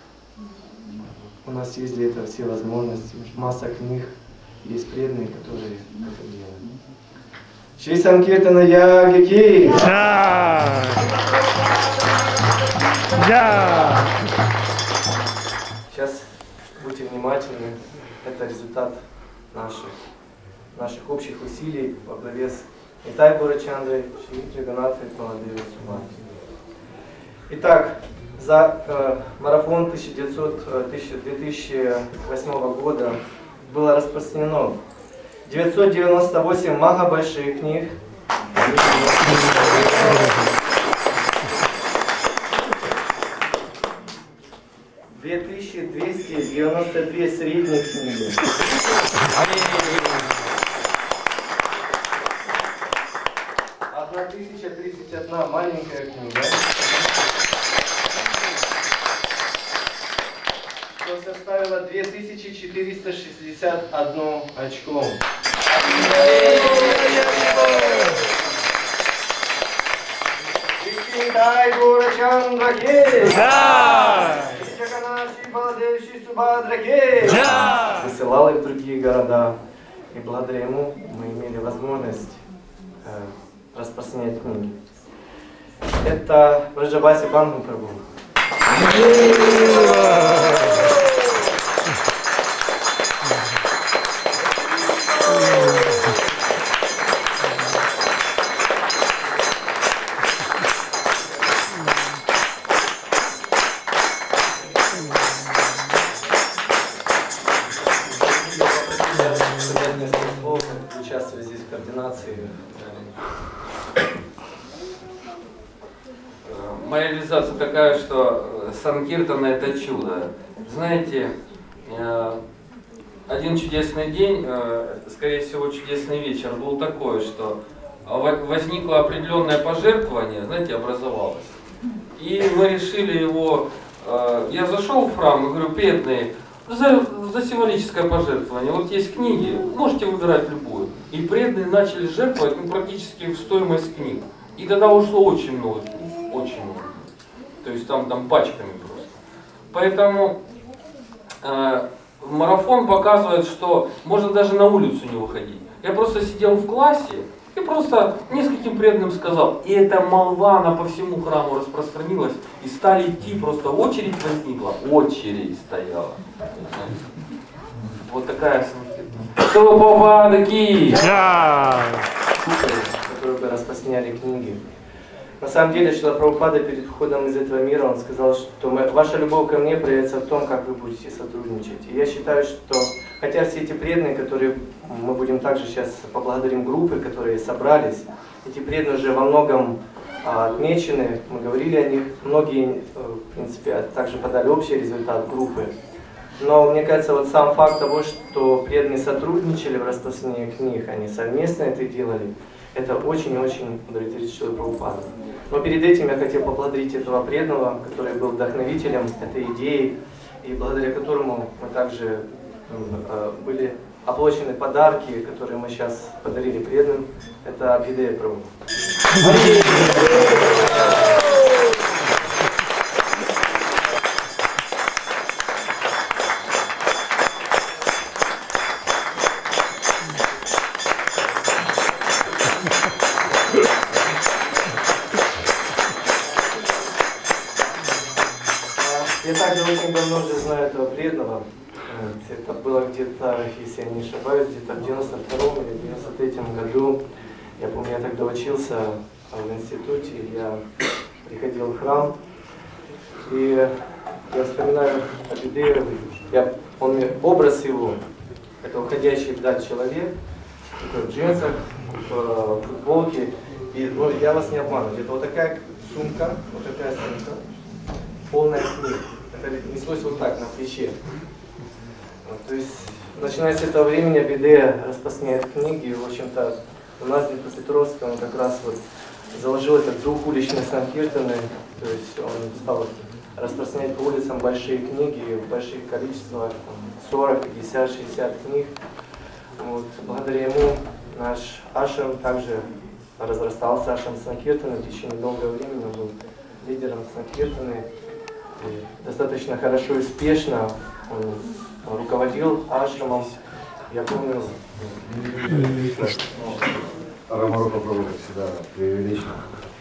У нас есть для этого все возможности. Масса книг, есть преданные, которые это делают. Шри Санкиртана Яги Ки! Да! Да! Сейчас будьте внимательны. Это результат наших, наших общих усилий во главе с Нитай Гурачандрой, Шри Джаганатхой Баладевой Субхати. Итак, за э, марафон тысяча девятьсот, две тысячи восьмого года было распространено девятьсот девяносто восемь мага больших книг, две тысячи двести девяносто две средних книги, тысяча тридцать одна маленькая книга, что составило две тысячи четыреста шестьдесят одно очко. Дай Гурачандра Ки! Джаганатхи Баладевши Субхадра Ки! Высылал их в другие города, и благодаря ему мы имели возможность э, распространять книги. Это Враджабаси Бандху Прабху. Участвую здесь в координации. Моя реализация такая, что Санкиртана — это чудо. Знаете, один чудесный день, скорее всего чудесный вечер был такой, что возникло определенное пожертвование, знаете, образовалось. И мы решили его, я зашел в храм и говорю, преданные, за, за символическое пожертвование, вот есть книги, можете выбирать любую. И преданные начали жертвовать ну, практически в стоимость книг. И тогда ушло очень много книг, очень много. То есть там, там пачками просто. Поэтому э, марафон показывает, что можно даже на улицу не выходить. Я просто сидел в классе и просто нескольким преданным сказал. И эта молва, она по всему храму распространилась. И стали идти, просто очередь возникла. Очередь стояла. Вот такая Санкиртана. Кто попа такие? Которые бы распространяли книги. На самом деле, Шрила Прабхупада перед уходом из этого мира, он сказал, что ваша любовь ко мне проявится в том, как вы будете сотрудничать. И я считаю, что, хотя все эти преданные, которые, мы будем также сейчас поблагодарим группы, которые собрались, эти преданные уже во многом отмечены, мы говорили о них. Многие, в принципе, также подали общий результат группы. Но мне кажется, вот сам факт того, что преданные сотрудничали в распространении книг, они совместно это делали, это очень-очень удовлетворит Шрила Прабхупаду. Но перед этим я хотел поблагодарить этого преданного, который был вдохновителем этой идеи, и благодаря которому мы также были оплачены подарки, которые мы сейчас подарили преданным. Это Абхидея Прабху. Я также очень давно уже знаю этого преданного. Это было где-то, если я не ошибаюсь, где-то в девяносто втором или девяносто третьем году. Я помню, я тогда учился в институте, я приходил в храм, и я вспоминаю Абхидею, я помню образ его, это уходящий вдаль человек, такой в джинсах, в футболке, и ну, я вас не обманываю, это вот такая сумка, вот такая сумка, полная книг. Это неслось вот так, на плече. Вот, то есть, начиная с этого времени, Абхидея распространяет книги, и, в общем-то, у нас в Днепропетровске он как раз вот заложил этот дух уличной санкиртаны, то есть он стал распространять по улицам большие книги в больших количествах, сорок, пятьдесят, шестьдесят книг. Вот, благодаря ему наш ашрам также разрастался, ашрам санкиртаны, в течение долгого времени он был лидером санкиртаны. И достаточно хорошо и успешно он руководил ашрамом. Я помню... Рамарупа Прабху, как всегда, преувеличен.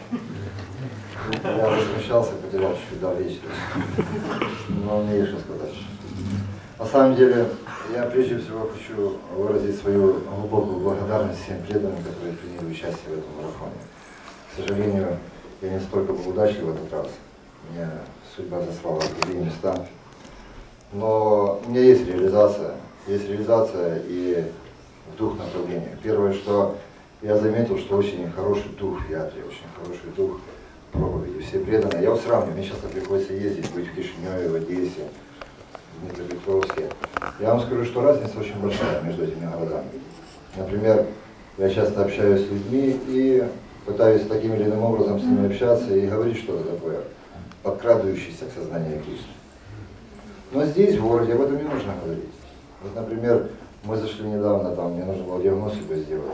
Я возмущался, потерял чуть-чуть дар речи. Но мне есть что сказать. На самом деле, я прежде всего хочу выразить свою глубокую благодарность всем преданным, которые приняли участие в этом марафоне. К сожалению, я не столько был удачлив в этот раз. Меня судьба заслала в другие места. Но у меня есть реализация. Есть реализация и в двух направлениях. Первое, что я заметил, что очень хороший дух в ятре, очень хороший дух проповеди. Все преданные. Я вот сравниваю, мне часто приходится ездить, быть в Кишиневе, в Одессе, в Днепропетровске. Я вам скажу, что разница очень большая между этими городами. Например, я часто общаюсь с людьми и пытаюсь таким или иным образом с ними общаться и говорить что-то такое, подкрадывающееся к сознанию Кришны. Но здесь, в городе, об этом не нужно говорить. Вот, например, мы зашли недавно, там мне нужно было диагностику сделать.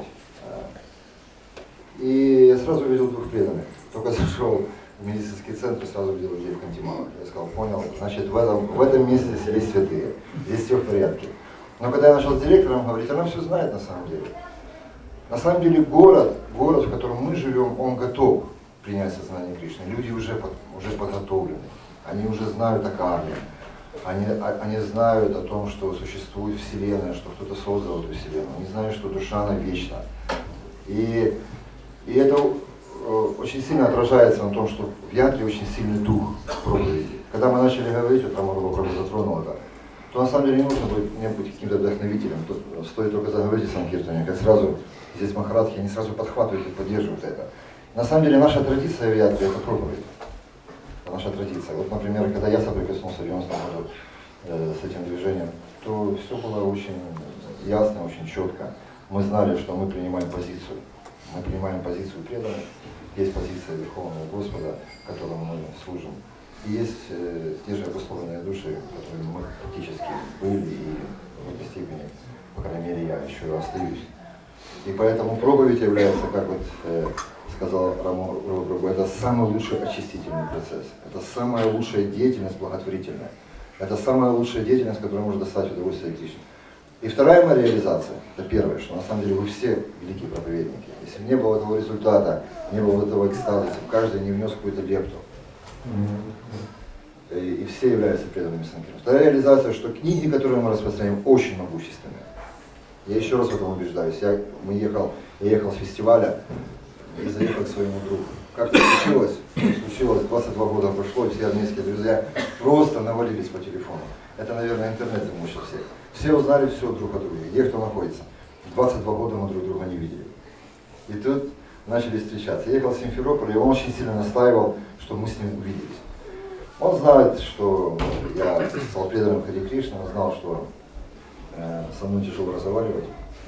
И я сразу увидел двух преданных. Только зашел в медицинский центр, сразу увидел людей в кантималах. Я сказал, понял, значит, в этом, в этом месте есть святые, здесь все в порядке. Но когда я начал с директором говорить, она все знает на самом деле. На самом деле город, город, в котором мы живем, он готов принять сознание Кришны. Люди уже, под, уже подготовлены, они уже знают о карме. Они, они знают о том, что существует Вселенная, что кто-то создал эту Вселенную. Они знают, что душа, она вечна. И, и это э, очень сильно отражается на том, что в ятре очень сильный дух проповеди. Когда мы начали говорить, вот там Рамарупа Прабху затронул это, то на самом деле не нужно быть, не быть каким-то вдохновителем. Тут стоит только заговорить о санкиртане, как сразу здесь махарадхи, они сразу подхватывают и поддерживают это. На самом деле наша традиция в ятре — это проповедь. Наша традиция. Вот, например, когда я соприкоснулся в девяностом году э, с этим движением, то все было очень ясно, очень четко. Мы знали, что мы принимаем позицию. Мы принимаем позицию преданных. Есть позиция Верховного Господа, которому мы служим. И есть э, те же обусловленные души, которыми мы практически были и в этой степени, по крайней мере, я еще остаюсь. И поэтому проповедь является, как вот э, сказал Рамарупа Прабху, это самый лучший очистительный процесс. Это самая лучшая деятельность благотворительная. Это самая лучшая деятельность, которая может достать удовольствие Кришне. И вторая моя реализация, это первое, что на самом деле вы все великие проповедники. Если бы не было этого результата, не было этого экстаза, если бы каждый не внес какую-то лепту. И, и все являются преданными санкиртаном. Вторая реализация, что книги, которые мы распространяем, очень могущественные. Я еще раз в этом убеждаюсь. Я, мы ехал, я ехал с фестиваля и заехал к своему другу. Как это случилось? Случилось, двадцать два года прошло, и все армейские друзья просто навалились по телефону. Это, наверное, интернет мучил всех. Все узнали все друг о друге, где кто находится. двадцать два года мы друг друга не видели. И тут начали встречаться. Я ехал в Симферополь, и он очень сильно настаивал, чтобы мы с ним увиделись. Он знает, что я стал преданным Харе Кришне, он знал, что э, со мной тяжело разговаривать.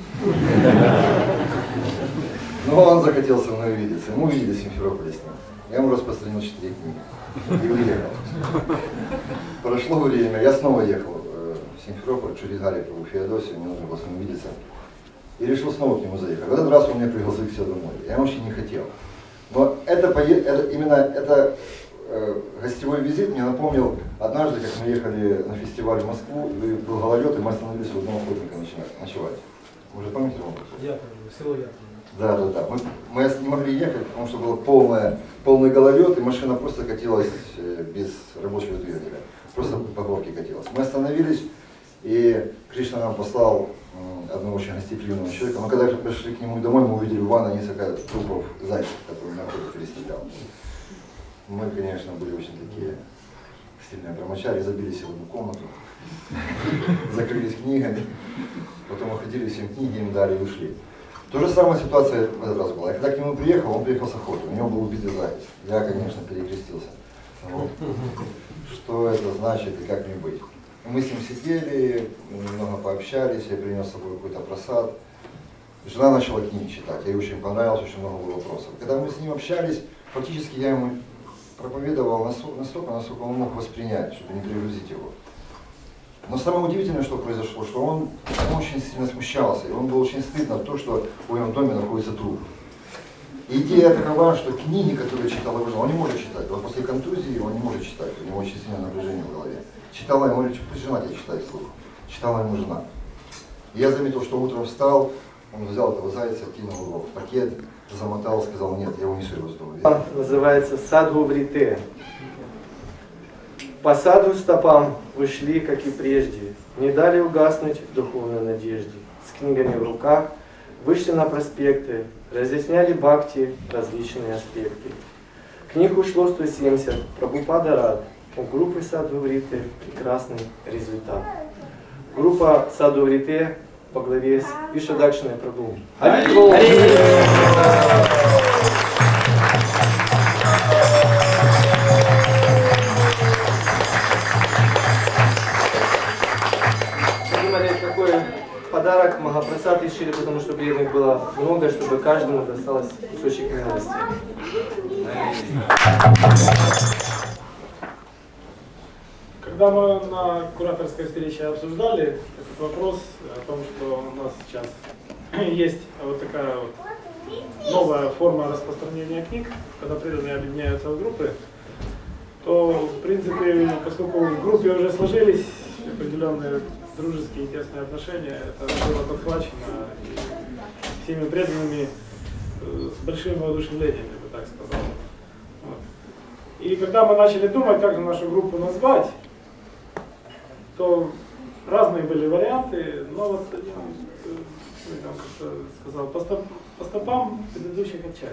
Но он захотел со мной увидеться. Мы увиделись в Симферополе с ним. Я ему распространил четыре книги и уехал. Прошло время, я снова ехал э, в Симферополь, к Шригаре Прабху Феодосию, мне нужно было с ним увидеться. И решил снова к нему заехать. В этот раз он меня пригласил к себе домой. Я очень не хотел. Но это, это именно это э, гостевой визит мне напомнил однажды, как мы ехали на фестиваль в Москву, и был гололед, и мы остановились у одного охотника ночевать. Вы же помните его? Я помню, село я. Да, да, да. Мы, мы не могли ехать, потому что был полное, полный гололед, и машина просто катилась э, без рабочего двигателя. Просто по горке катилась. Мы остановились, и Кришна нам послал э, одного очень гостеприимного человека. Но когда мы пришли к нему домой, мы увидели в ванной несколько трупов зайцев, которые на охоту перестрелял. Мы, конечно, были очень такие сильные брамачари, забились в одну комнату, закрылись книгами, потом охотили всем книги, им дали и ушли. То же самая ситуация в этот раз была. Я когда к нему приехал, он приехал с охоты, у него был убитый заяц. Я, конечно, перекрестился. Вот. Что это значит и как мне быть? Мы с ним сидели, немного пообщались, я принес с собой какой-то просад. Жена начала книги читать, ей очень понравилось, очень много было вопросов. Когда мы с ним общались, фактически я ему проповедовал настолько, насколько он мог воспринять, чтобы не перегрузить его. Но самое удивительное, что произошло, что он, он очень сильно смущался, и он был очень стыдно в том, что в его доме находится труп. И идея такова, что книги, которые читал его жена, он не может читать. Вот после контузии он не может читать, у него очень сильное напряжение в голове. Читала ему, говорит, пусть жена тебя читает вслух. Читала ему жена. И я заметил, что утром встал, он взял этого зайца, кинул его в пакет, замотал, сказал, нет, я унесу его с дома. Называется «Садху Врите». По саду стопам вы шли, как и прежде, не дали угаснуть в духовной надежде. С книгами в руках вышли на проспекты, разъясняли бхакти различные аспекты. Книг ушло сто семьдесят, Прабхупада рад. У группы Садху Врите прекрасный результат. Группа Садху Врите по главе с Вишадакшиной Прабху. Хари-бол! Какой подарок Махапрасад решили, потому что преданных было много, чтобы каждому досталось кусочек милости. Когда мы на кураторской встрече обсуждали этот вопрос о том, что у нас сейчас есть вот такая вот новая форма распространения книг, когда преданные объединяются в группы, то, в принципе, поскольку в группе уже сложились определенные дружеские и тесные отношения, это было подхвачено и всеми преданными с большим воодушевлением, я бы так сказал. Вот. И когда мы начали думать, как же нашу группу назвать, то разные были варианты, но вот один как-то сказал, по, стоп, по стопам предыдущих отчалий.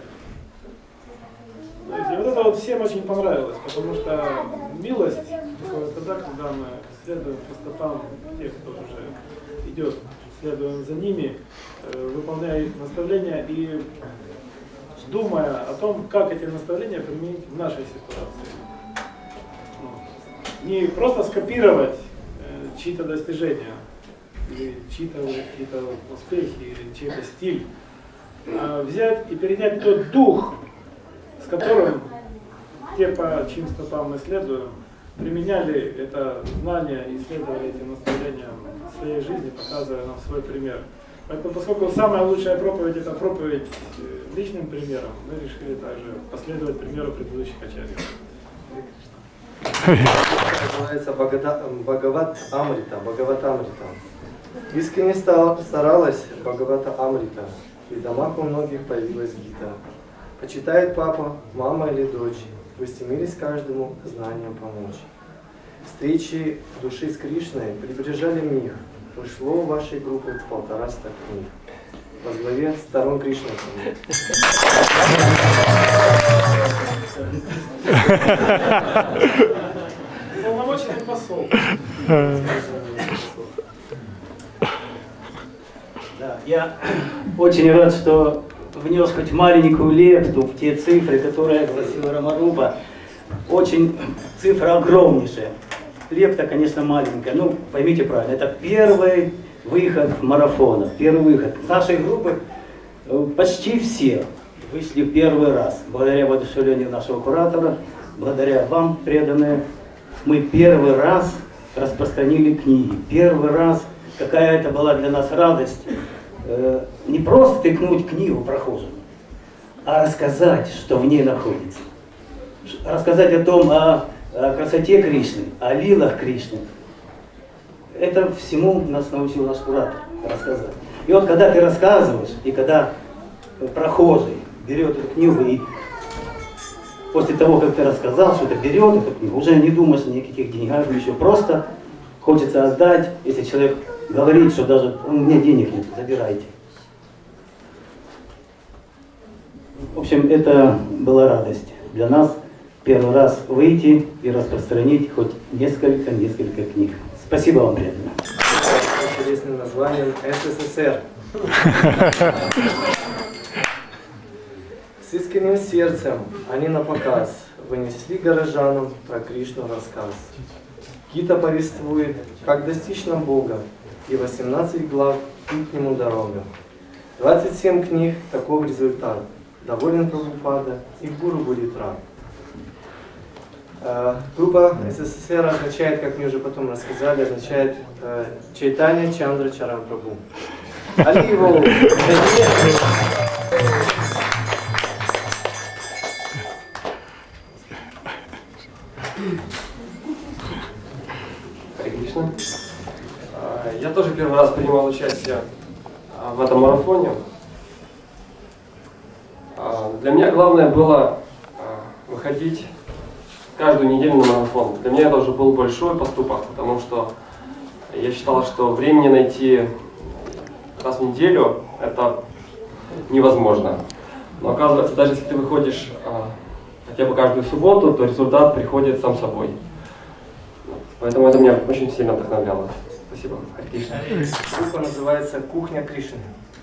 И вот это вот всем очень понравилось, потому что милость приходит тогда, когда мы следуем по стопам тех, кто уже идет, следуем за ними, выполняя их наставления и думая о том, как эти наставления применить в нашей ситуации. Не просто скопировать чьи-то достижения, или чьи-то какие-то успехи, или чей-то стиль, а взять и перенять тот дух, с которым те, по чьим стопам мы следуем, применяли это знание и следовали этим наставлениям в своей жизни, показывая нам свой пример. Поэтому, поскольку самая лучшая проповедь — это проповедь личным примером, мы решили также последовать примеру предыдущих ачарьев. Это называется Бхагават Амрита, Бхагават Амрита. Искренне старалась Бхагавата Амрита, и в домах у многих появилась гита. Почитает папа, мама или дочь, вы стремились каждому знанием помочь. Встречи души с Кришной приближали миг, пришло в вашей группе полтораста книг. Во главе сторон Кришны. Полномочный посол. Да, я очень рад, что внес хоть маленькую лепту в те цифры, которые огласила Ромаруба. Очень цифра огромнейшая. Лепта, конечно, маленькая. Ну, поймите правильно, это первый выход в марафонах, первый выход. С нашей группы почти все вышли первый раз. Благодаря воодушевлению нашего куратора, благодаря вам, преданные, мы первый раз распространили книги. Первый раз, какая это была для нас радость, э, не просто тыкнуть книгу прохожему, а рассказать, что в ней находится. Рассказать о том, о, о красоте Кришны, о лилах Кришны. Это всему нас научил наш куратор рассказать. И вот когда ты рассказываешь, и когда прохожий берет эту книгу, и после того, как ты рассказал, что-то берет эту книгу, уже не думаешь ни о каких деньгах, еще просто хочется отдать. Если человек говорит, что даже у меня денег нет, забирайте. В общем, это была радость для нас первый раз выйти и распространить хоть несколько-несколько книг. Спасибо вам, преданно. С интересным названием СССР. С искренним сердцем они на показ вынесли горожанам про Кришну рассказ. Гита повествует, как достичь нам Бога, и восемнадцать глав путь к нему дорога. двадцать семь книг, таков результат. Доволен Прабхупада, и гуру будет рад. Э, группа СССР означает, как мне уже потом рассказали, означает э, Чайтанья Чандра Чарам Прабху. Аливу! Харе Кришна. Я тоже первый раз принимал участие в этом марафоне. Для меня главное было выходить каждую неделю на марафон. Для меня это уже был большой поступок, потому что я считал, что времени найти раз в неделю это невозможно. Но оказывается, даже если ты выходишь хотя бы каждую субботу, то результат приходит сам собой. Поэтому это меня очень сильно вдохновляло. Спасибо. Харе Кришна. Группа называется «Кухня Кришны».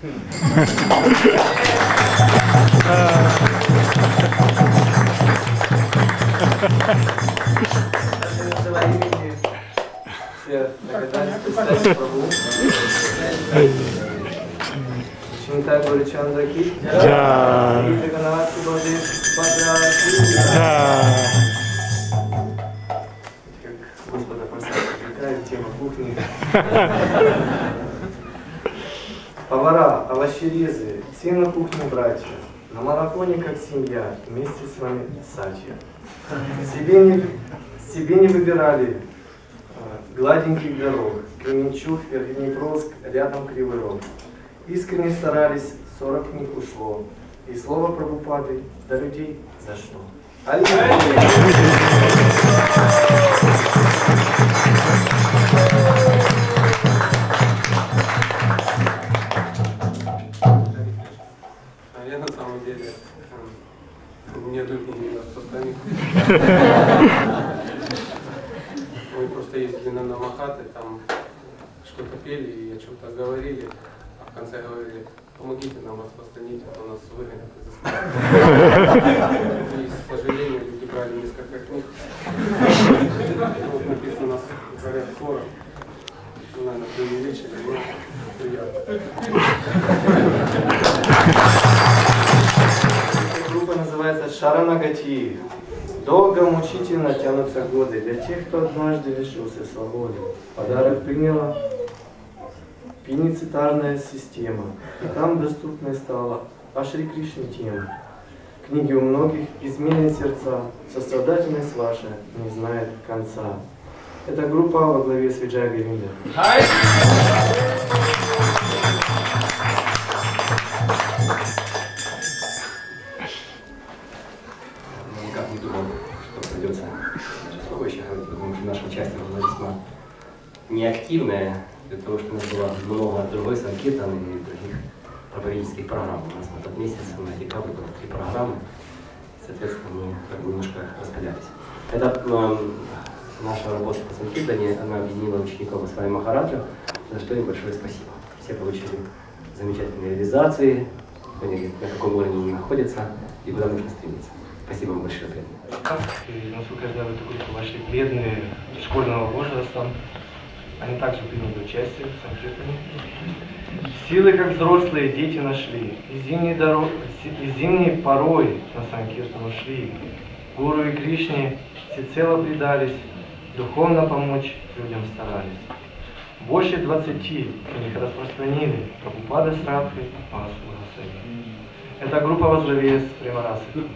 Даже называя имени, все догадались представить Прабху. Чинтай Гори Чандра Ки. Да. И Джаганнатхи Балдев Бхадра Ки. Да. Как Господа просят, тема кухни. Повара, овощерезы, все на кухне братья, на марафоне как семья, вместе с вами Сатья. Себе не, себе не выбирали э, гладеньких дорог, Кременчуг, Верхнепровск, рядом Кривой Рог. Искренне старались, сорок книг ушло, и слово Прабхупады до людей зашло. Я на самом деле не думал не распространить. Мы просто ездили на Намахаты, там что-то пели и о чем-то говорили, а в конце говорили: помогите нам распространить, а то нас выгонят из эскорта. И, к сожалению, люди брали несколько книг. Вот написано, говорят, сорок. Наверное, преувеличили, но приятно. Группа называется Шаранагати. Долго, мучительно тянутся годы для тех, кто однажды лишился свободы. Подарок приняла пеницитарная система. И там доступной стала о Шри Кришне тема. Книги у многих изменят сердца, сострадательность ваша не знает конца. Это группа во главе с Виджай Говинда. Никак не думал, что придется часовое. Потому что наше участие было весьма неактивное, для того, что у нас было много другой санкиртан и других проповедительских программ. У нас на тот месяц, на декабре было три программы. Соответственно, мы как бы немножко распылялись. Это э, наша работа по санкиртане, она объединила учеников Асвами Махараджа, за что им большое спасибо. Все получили замечательные реализации, поняли, на каком уровне они находятся и куда нужно стремиться. Спасибо вам большое. И, насколько я знаю, в эту группу вошли бедные школьного возраста. Они также приняли участие в санкетами. Силы, как взрослые, дети нашли. И зимней, дорог... и зимней порой на санкету ушли. Гуру и Кришне всецело предались, духовно помочь людям старались. Больше двадцати книг распространили, Прабхупада с Радхой вас благословили. Эта группа во главе с Премарасой.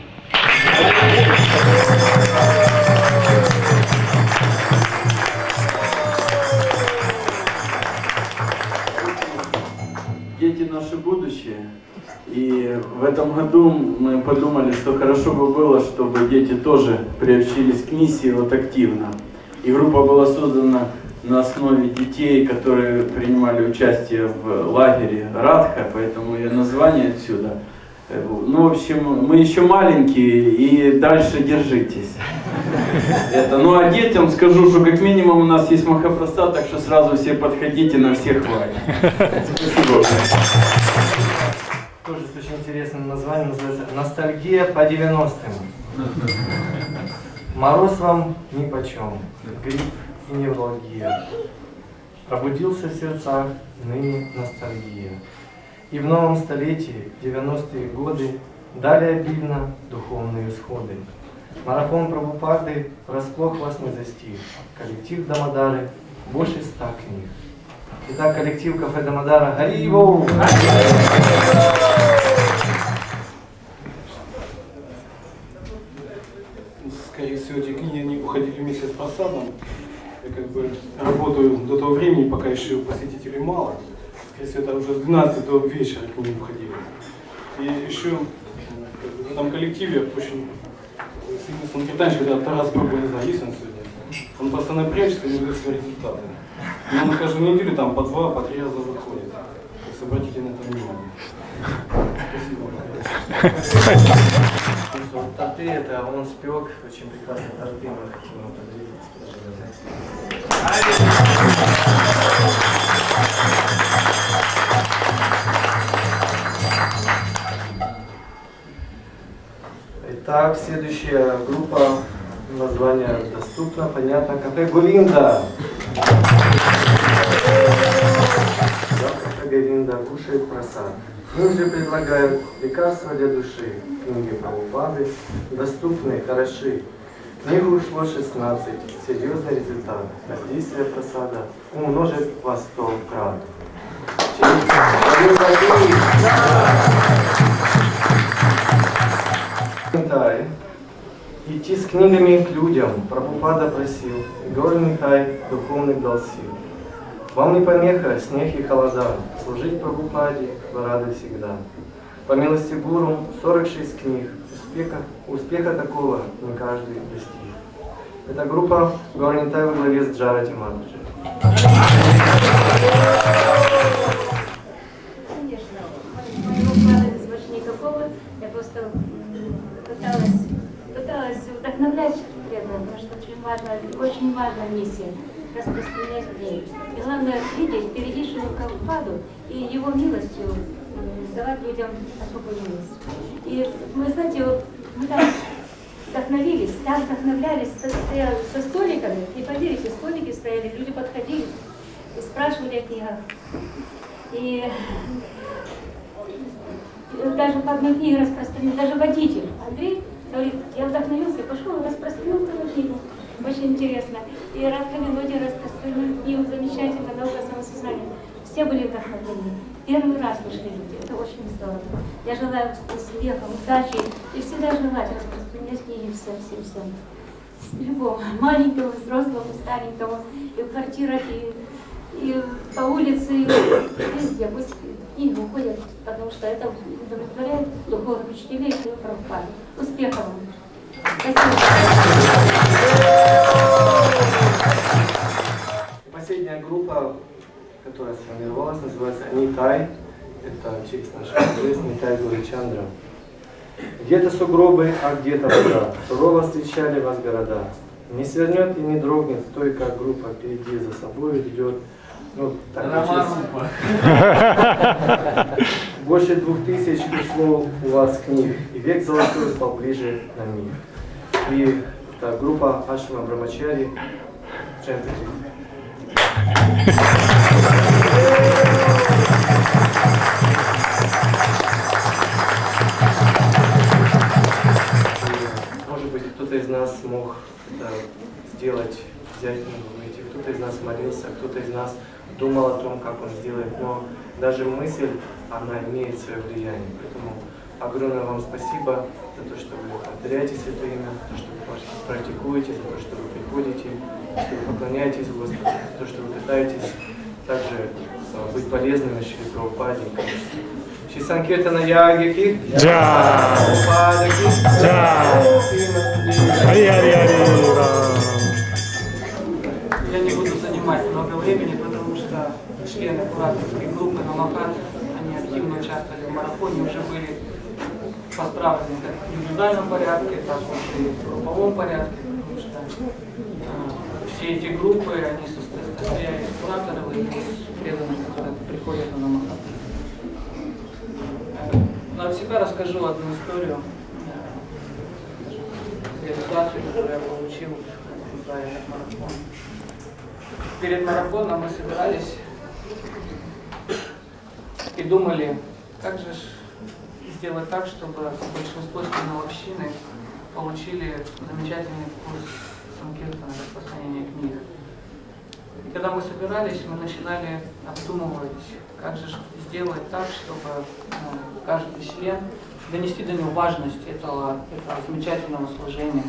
Дети наше будущее. И в этом году мы подумали, что хорошо бы было, чтобы дети тоже приобщились к миссии вот активно. И группа была создана на основе детей, которые принимали участие в лагере Радха, поэтому и название отсюда. Ну, в общем, мы еще маленькие, и дальше держитесь. Это. Ну, а детям скажу, что как минимум у нас есть Махапрасад, так что сразу все подходите, на всех хватит. Спасибо. Тоже с очень интересным названием, называется «Ностальгия по девяностым». Мороз вам нипочем, грипп и невралгия. Пробудился в сердцах ныне ностальгия. И в новом столетии, девяностые годы, дали обильно духовные исходы. Марафон Прабхупады врасплох вас не застиг. Коллектив Дамодары больше ста книг. Итак, коллектив кафе Дамодара Хари-Бол! Скорее всего, эти книги не уходили вместе с просадом. Я как бы работаю до того времени, пока еще посетителей мало. Скорее всего, это уже с двенадцати до вечера книги уходили. И еще как бы, в этом коллективе очень сильный санкиртанчик, когда Тарас Прабhu, не знаю, есть он сегодня. Он постоянно прячется и не дает свои результаты. Но он каждую неделю там по два, по три раза выходит. То есть обратите на это внимание. Спасибо. Вот торты, это он спек, очень прекрасные торты, мы хотим вам подарить. Итак, следующая группа, название доступно, понятно, кафе Говинда. Кафе Говинда кушает просад. Мы же предлагаем лекарства для души, книги Прабхупады, доступные, хороши. Книгу ушло шестнадцать, серьезный результат. Воздействие просада умножит во сто крат. Идти с книгами к людям Прабхупада просил, и Гаур Нихай духовных дал сил. Вам не помеха снег и холода, служить Прабхупаде вы рады всегда. По милости Гуру сорок шесть книг, успеха, успеха такого не каждый достиг. Это группа Гаур Нихай во главе с Джарати Матаджи. Конечно, моего плана здесь больше никакого, я просто пыталась, пыталась вдохновлять преданных, потому что очень важная, очень важная миссия распространять идеи. И главное видеть впереди Прабхупаду и его милостью давать людям особую милость. И мы, знаете, вот, мы там вдохновились, там вдохновлялись, стояли со столиками, и поверите, столики стояли, люди подходили и спрашивали о книгах. И даже по одной книге распространил, даже водитель Андрей говорит, я вдохновился, пошел и распространил эту книгу. Очень интересно. И Радха Мелодия распространил книгу замечательно, наука самосознания. Все были вдохновлены. Первый раз вышли люди. Это очень здорово. Я желаю успеха, удачи и всегда желать распространять книги всем, всем, всем. Любому, маленькому, взрослому, старенькому, и в квартирах, и, и по улице, и везде. Пусть книги уходят, потому что это удовлетворяет духовных учителей и Прабхупады. Успехов вам! Спасибо. Последняя группа, которая сформировалась, называется Нитай. Это текст нашего адрес Нитай Гуричандра. Где-то сугробы, а где-то вода. Сурово встречали вас города. Не свернет и не дрогнет, стойкая группа впереди за собой ведет. Ну, так Романупа. Больше двух тысяч пришло у вас книг, и век золотой стал ближе на миг. И так, группа Ашрама Брамачари, Джентри. Может быть, кто-то из нас мог это сделать, взять книгу, выйти. Кто-то из нас молился, кто-то из нас думал о том, как он сделает. Но даже мысль, она имеет свое влияние. Поэтому огромное вам спасибо за то, что вы повторяете Святое Имя, за то, что вы практикуете, за то, что вы приходите, что вы поклоняетесь Господу, за то, что вы пытаетесь также быть полезными Шри Прабхупаде. Шри Санкиртана Ягики. Джа. Джа. Хари Хари Хари. Я не буду занимать много времени, потому что члены кураторской группы Намахат, они активно участвовали в марафоне, уже были поздравлены как в индивидуальном порядке, так и в групповом порядке, потому что э, все эти группы, они состоят из кураторов и из преданных, которые приходят на Намахат. Э, но от себя расскажу одну историю, э, реализацию, которую я получил за этот марафон. Перед марафоном мы собирались и думали, как же сделать так, чтобы большинство членов общины получили замечательный курс Санкиртана, распространения книг. И когда мы собирались, мы начинали обдумывать, как же сделать так, чтобы ну, каждый член донести до него важность этого, этого замечательного служения.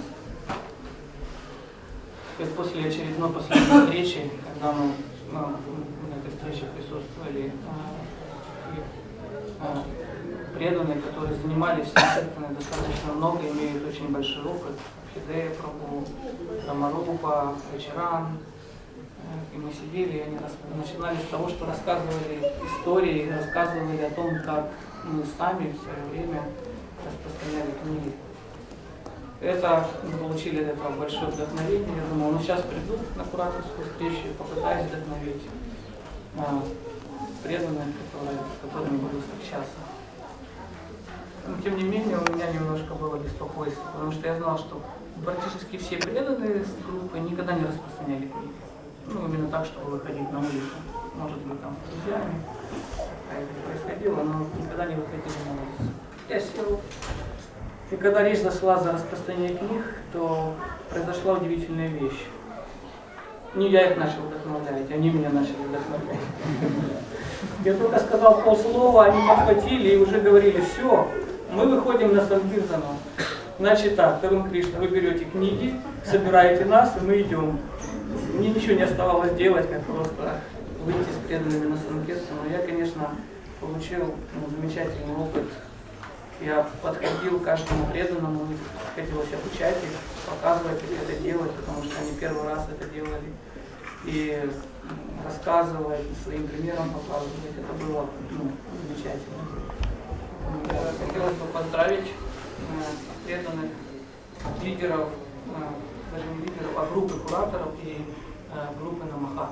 И после очередной последней встречи, когда мы ну, на этой встрече присутствовали э, э, преданные, которые занимались Санкиртаной достаточно много, имеют очень большой опыт, Хидея Прабху, Рамарупа, Вечеран, э, и мы сидели, и они рас... начинали с того, что рассказывали истории, рассказывали о том, как мы сами в свое время распространяли книги. Это мы получили от этого большое вдохновение. Я думал, ну сейчас приду на кураторскую встречу и попытаюсь вдохновить а, преданных, которые, с которыми буду встречаться. Но тем не менее у меня немножко было беспокойство, потому что я знал, что практически все преданные с группы никогда не распространяли книги. Ну, именно так, чтобы выходить на улицу. Может быть, там с друзьями. А это происходило, но никогда не выходили на улицу. Я сел. И когда речь зашла за распространение книг, то произошла удивительная вещь. Не я их начал вдохновлять, они меня начали вдохновлять. Я только сказал полслова, они подхватили и уже говорили, все, мы выходим на Санкиртану. Значит так, Тарун Кришна, вы берете книги, собираете нас, и мы идем. Мне ничего не оставалось делать, как просто выйти с преданными на Санкиртану. Я, конечно, получил ну, замечательный опыт. Я подходил к каждому преданному, хотелось обучать их, показывать, как это делать, потому что они первый раз это делали. И рассказывать, своим примером показывать, это было ну, замечательно. Хотелось бы поздравить э, преданных лидеров, э, даже не лидеров, а группы кураторов и э, группы Намахат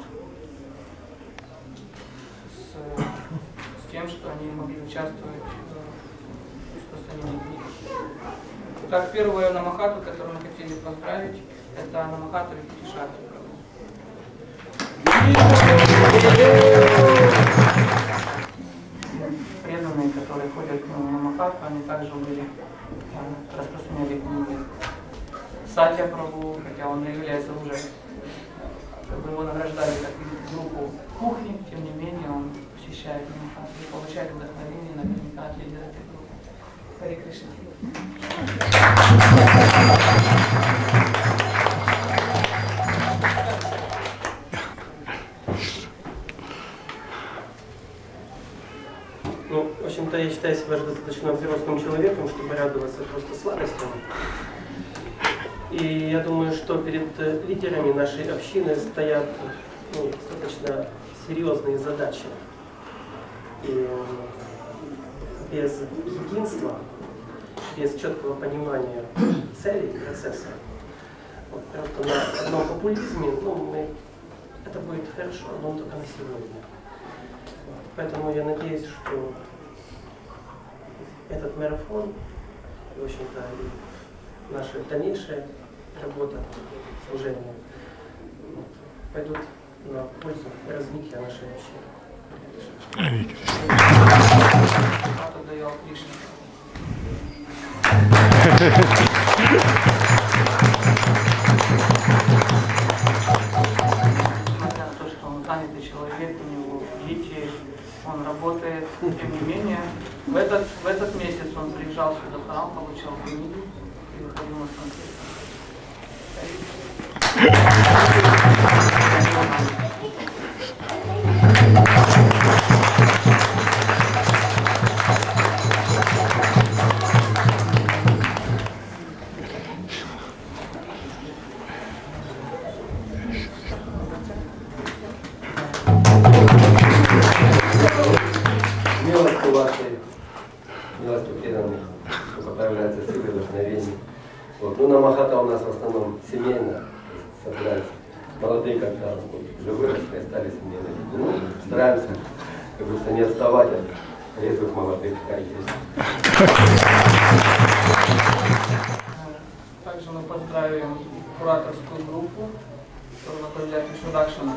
с, с тем, что они могли участвовать книг. Так, первая Намахату, которую мы хотели поздравить, это Намахату Викитишати. Преданные, которые ходят на Намахату, они также были распространяли книги. Сатья Прабху, хотя он не является уже, как бы его награждали как группу кухни, тем не менее он посещает Намахату и получает вдохновение наверняка от лидера этой группы. Харе Кришна. Ну, в общем-то, я считаю себя достаточно взрослым человеком, чтобы радоваться просто сладостям. И я думаю, что перед лидерами нашей общины стоят ну, достаточно серьезные задачи. И без единства, без четкого понимания целей процесса, вот, просто на одном популизме, ну, мы, это это будет хорошо, но только на сегодня. Поэтому я надеюсь, что этот марафон, в общем-то, и наша дальнейшая работа, служение, пойдут на пользу развития нашей общины. Несмотря на то, что он занятый человек, у него дети, он работает, тем не менее, в этот, в этот месяц он приезжал сюда в храм, получал книги и выходил на санкет. Милостью вашей, милостью преданных, что появляется силы и вдохновение. Вот. Ну, на Махата у нас в основном семейно собираются. Молодые как-то уже выросли, стали семейными. Ну, стараемся, как говорится, не отставать от резвых молодых, как есть. Также мы поздравим кураторскую группу, которая возглавляет Introduction.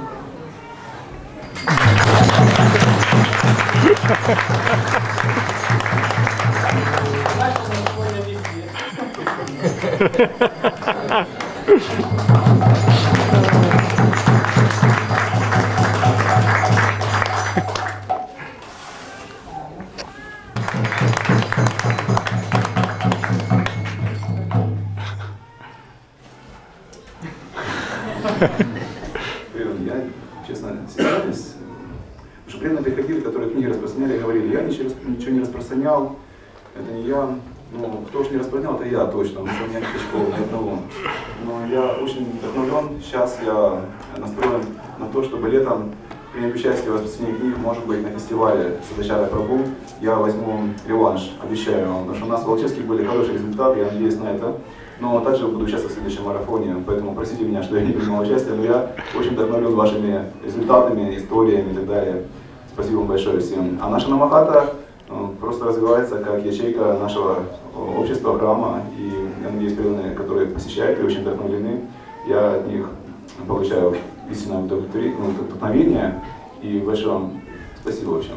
Я, честно, стесняюсь. Потому что преданные приходили, которые книги распространяли, и говорили, я ничего, ничего не распространял, это не я. Ну, кто уж не распространял, это я точно, потому что у меня нет очков ни одного. Но я очень вдохновлен, сейчас я настроен на то, чтобы летом принять участие в распространении книг, может быть, на фестивале Садачара Прабху. Я возьму реванш, обещаю вам, потому что у нас в Волчевске были хорошие результаты, я надеюсь на это. Но также буду участвовать в следующем марафоне, поэтому простите меня, что я не принимал участие, но я очень вдохновлен вашими результатами, историями и так далее. Спасибо вам большое всем. А наша Намахата ну, просто развивается как ячейка нашего общества, храма, и я надеюсь, преданные, которые посещают и очень вдохновлены, я от них получаю истинное вдохновение, и большое вам спасибо в общем.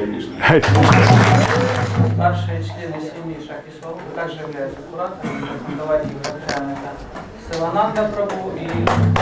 Старшие члены семьи Шакти Сварупы также являются кураторами, поэтому давайте их поздравим. Это Силананда Прабху и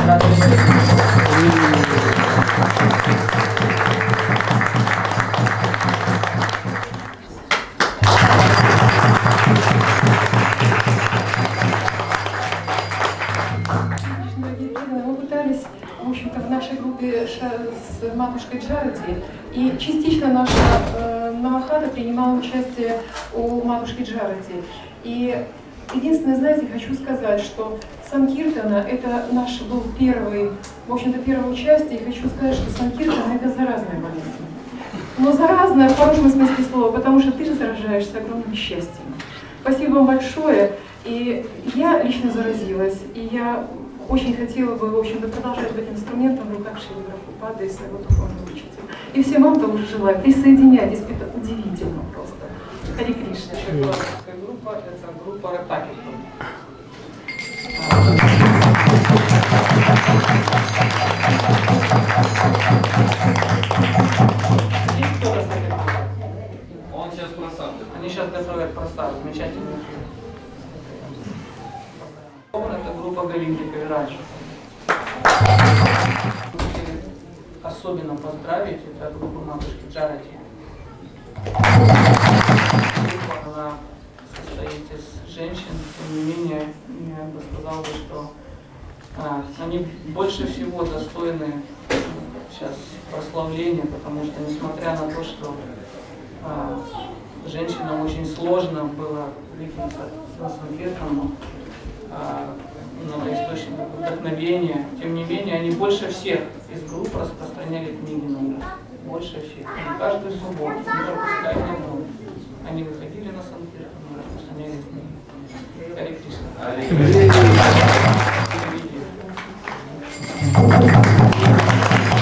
Мы пытались, в общем-то, в нашей группе с матушкой Джарати, и частично наша э, Намахата принимала участие у матушки Джарати. И единственное, знаете, хочу сказать, что Санкиртана — это наш был первый, в общем-то, первое участие, и хочу сказать, что Санкиртана — это заразная болезнь. Но заразная в хорошем смысле слова, потому что ты же заражаешься огромным счастьем. Спасибо вам большое. И я лично заразилась, и я очень хотела бы, в общем-то, продолжать быть инструментом в руках Шрила Прабхупады и своего духовного учителя. И всем вам тоже желаю. Присоединяйтесь, это удивительно просто. Харе Кришна. Кураторская группа — это группа Рактаки. Он сейчас просад. Они сейчас готовят просад. Замечательный фильм. Это группа Галинки Кавираджи. Особенно поздравить, это группа матушки Джарати. Группа, она состоит из женщин, тем не менее, я бы сказал, что а, они больше всего достойны сейчас прославления, потому что, несмотря на то, что а, женщинам очень сложно было двигаться на Санкиртану, много источников вдохновения. Тем не менее, они больше всех из групп распространяли книги на мир. Больше всех. Они каждую субботу, не пропуская ни одну. Они выходили на Санкиртан и распространяли книги. Харе Кришна.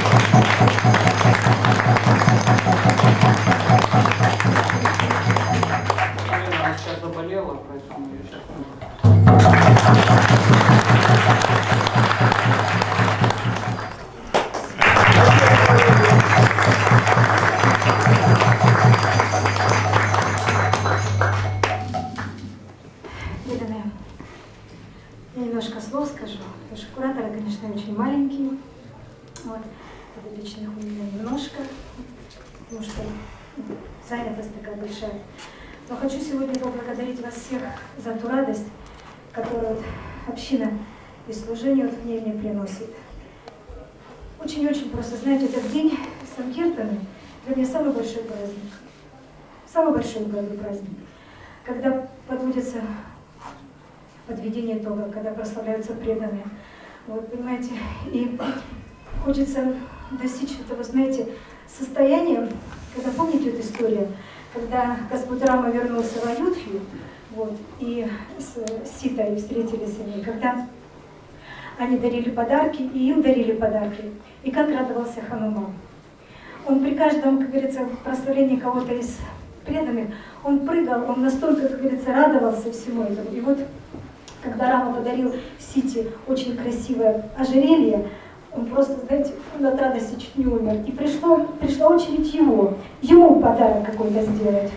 очень маленький. Вот. Подопечных у меня немножко, потому что занятость такая большая. Но хочу сегодня поблагодарить вас всех за ту радость, которую вот община и служение вот в ней мне приносит. Очень-очень просто, знаете, этот день Санкиртаны для меня самый большой праздник. Самый большой в году праздник. Когда подводится подведение итога, когда прославляются преданные. Вот, понимаете, и хочется достичь этого, знаете, состояния, когда, помните эту историю, когда Господь Рама вернулся в Аюдхью, вот, и с Ситой встретились они, когда они дарили подарки, и им дарили подарки. И как радовался Хануман. Он при каждом, как говорится, прославлении кого-то из преданных, он прыгал, он настолько, как говорится, радовался всему этому. И вот, когда Рама подарил Сите очень красивое ожерелье, он просто, знаете, он от радости чуть не умер. И пришло, пришла очередь его, ему подарок какой-то сделать.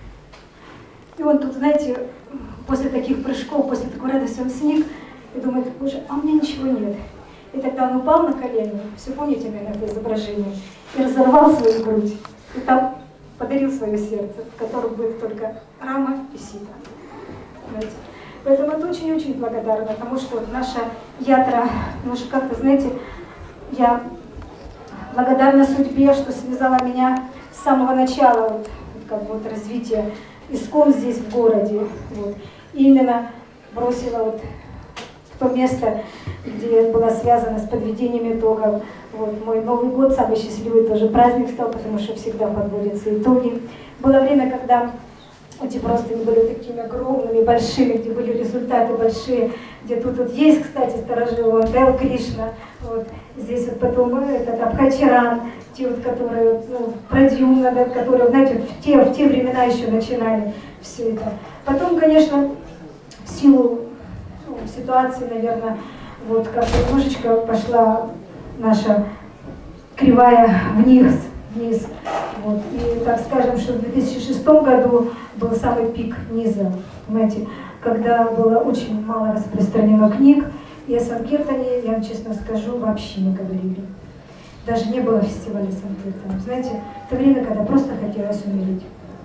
И он тут, знаете, после таких прыжков, после такой радости, он сник и думает: боже, а у меня ничего нет. И тогда он упал на колени, все помните, наверное, это изображение, и разорвал свою грудь. И там подарил свое сердце, в котором будет только Рама и Сита. Знаете? Поэтому это очень-очень благодарна, потому что вот наша ятра, потому что как-то, знаете, я благодарна судьбе, что связала меня с самого начала вот, как бы вот развития искон здесь, в городе. Вот. И именно бросила вот в то место, где была связана с подведением итогов. Вот. Мой Новый год, самый счастливый тоже праздник стал, потому что всегда подводятся итоги. Было время, когда эти простыни были такими огромными, большими, где были результаты большие, где тут вот есть, кстати, сторожил он, Дел Кришна, вот. Здесь вот потом этот Абхачаран, те вот, которые, ну, Прадьюмна, да, которые, знаете, в те, в те времена еще начинали все это. Потом, конечно, в силу ну, ситуации, наверное, вот как немножечко пошла наша кривая вниз, вниз. Вот. И так скажем, что в две тысячи шестом году был самый пик низа, понимаете, когда было очень мало распространено книг, и о Санкиртане, я вам честно скажу, вообще не говорили. Даже не было фестиваля Санкиртана. Знаете, это время, когда просто хотелось умереть.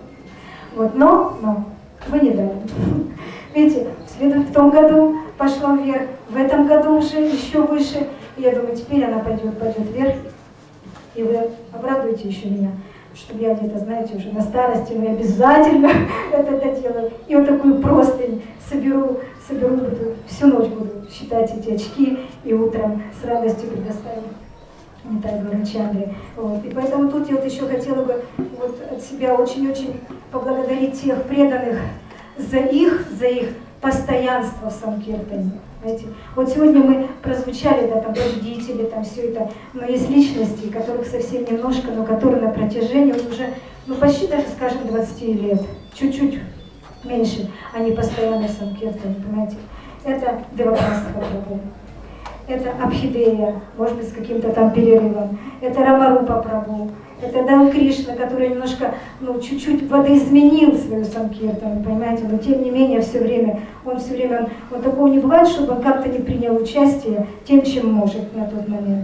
Вот, но, но, вы не дали. Видите, в том году пошла вверх, в этом году уже еще выше. И я думаю, теперь она пойдет, пойдет вверх. И вы обрадуете еще меня, чтобы я где-то, знаете, уже на старости, но я обязательно это доделаю. И вот такую простынь соберу, соберу, буду, всю ночь буду считать эти очки, и утром с радостью предоставлю Нитай Гурачандре. Вот. И поэтому тут я вот еще хотела бы вот от себя очень-очень поблагодарить тех преданных за их, за их постоянство в Санкиртане. Знаете, вот сегодня мы прозвучали, да, там победители, там все это, но есть личности, которых совсем немножко, но которые на протяжении вот уже, ну почти даже, скажем, двадцати лет, чуть-чуть меньше, они постоянно в Санкиртане, понимаете. Это Девапрастха Прабху, это Абхидея, может быть, с каким-то там перерывом, это Рамарупа Прабху, это Дал Кришна, который немножко, ну, чуть-чуть водоизменил свою Санкиртану, понимаете, но тем не менее все время, он все время, он, он такого не бывает, чтобы он как-то не принял участие тем, чем может на тот момент.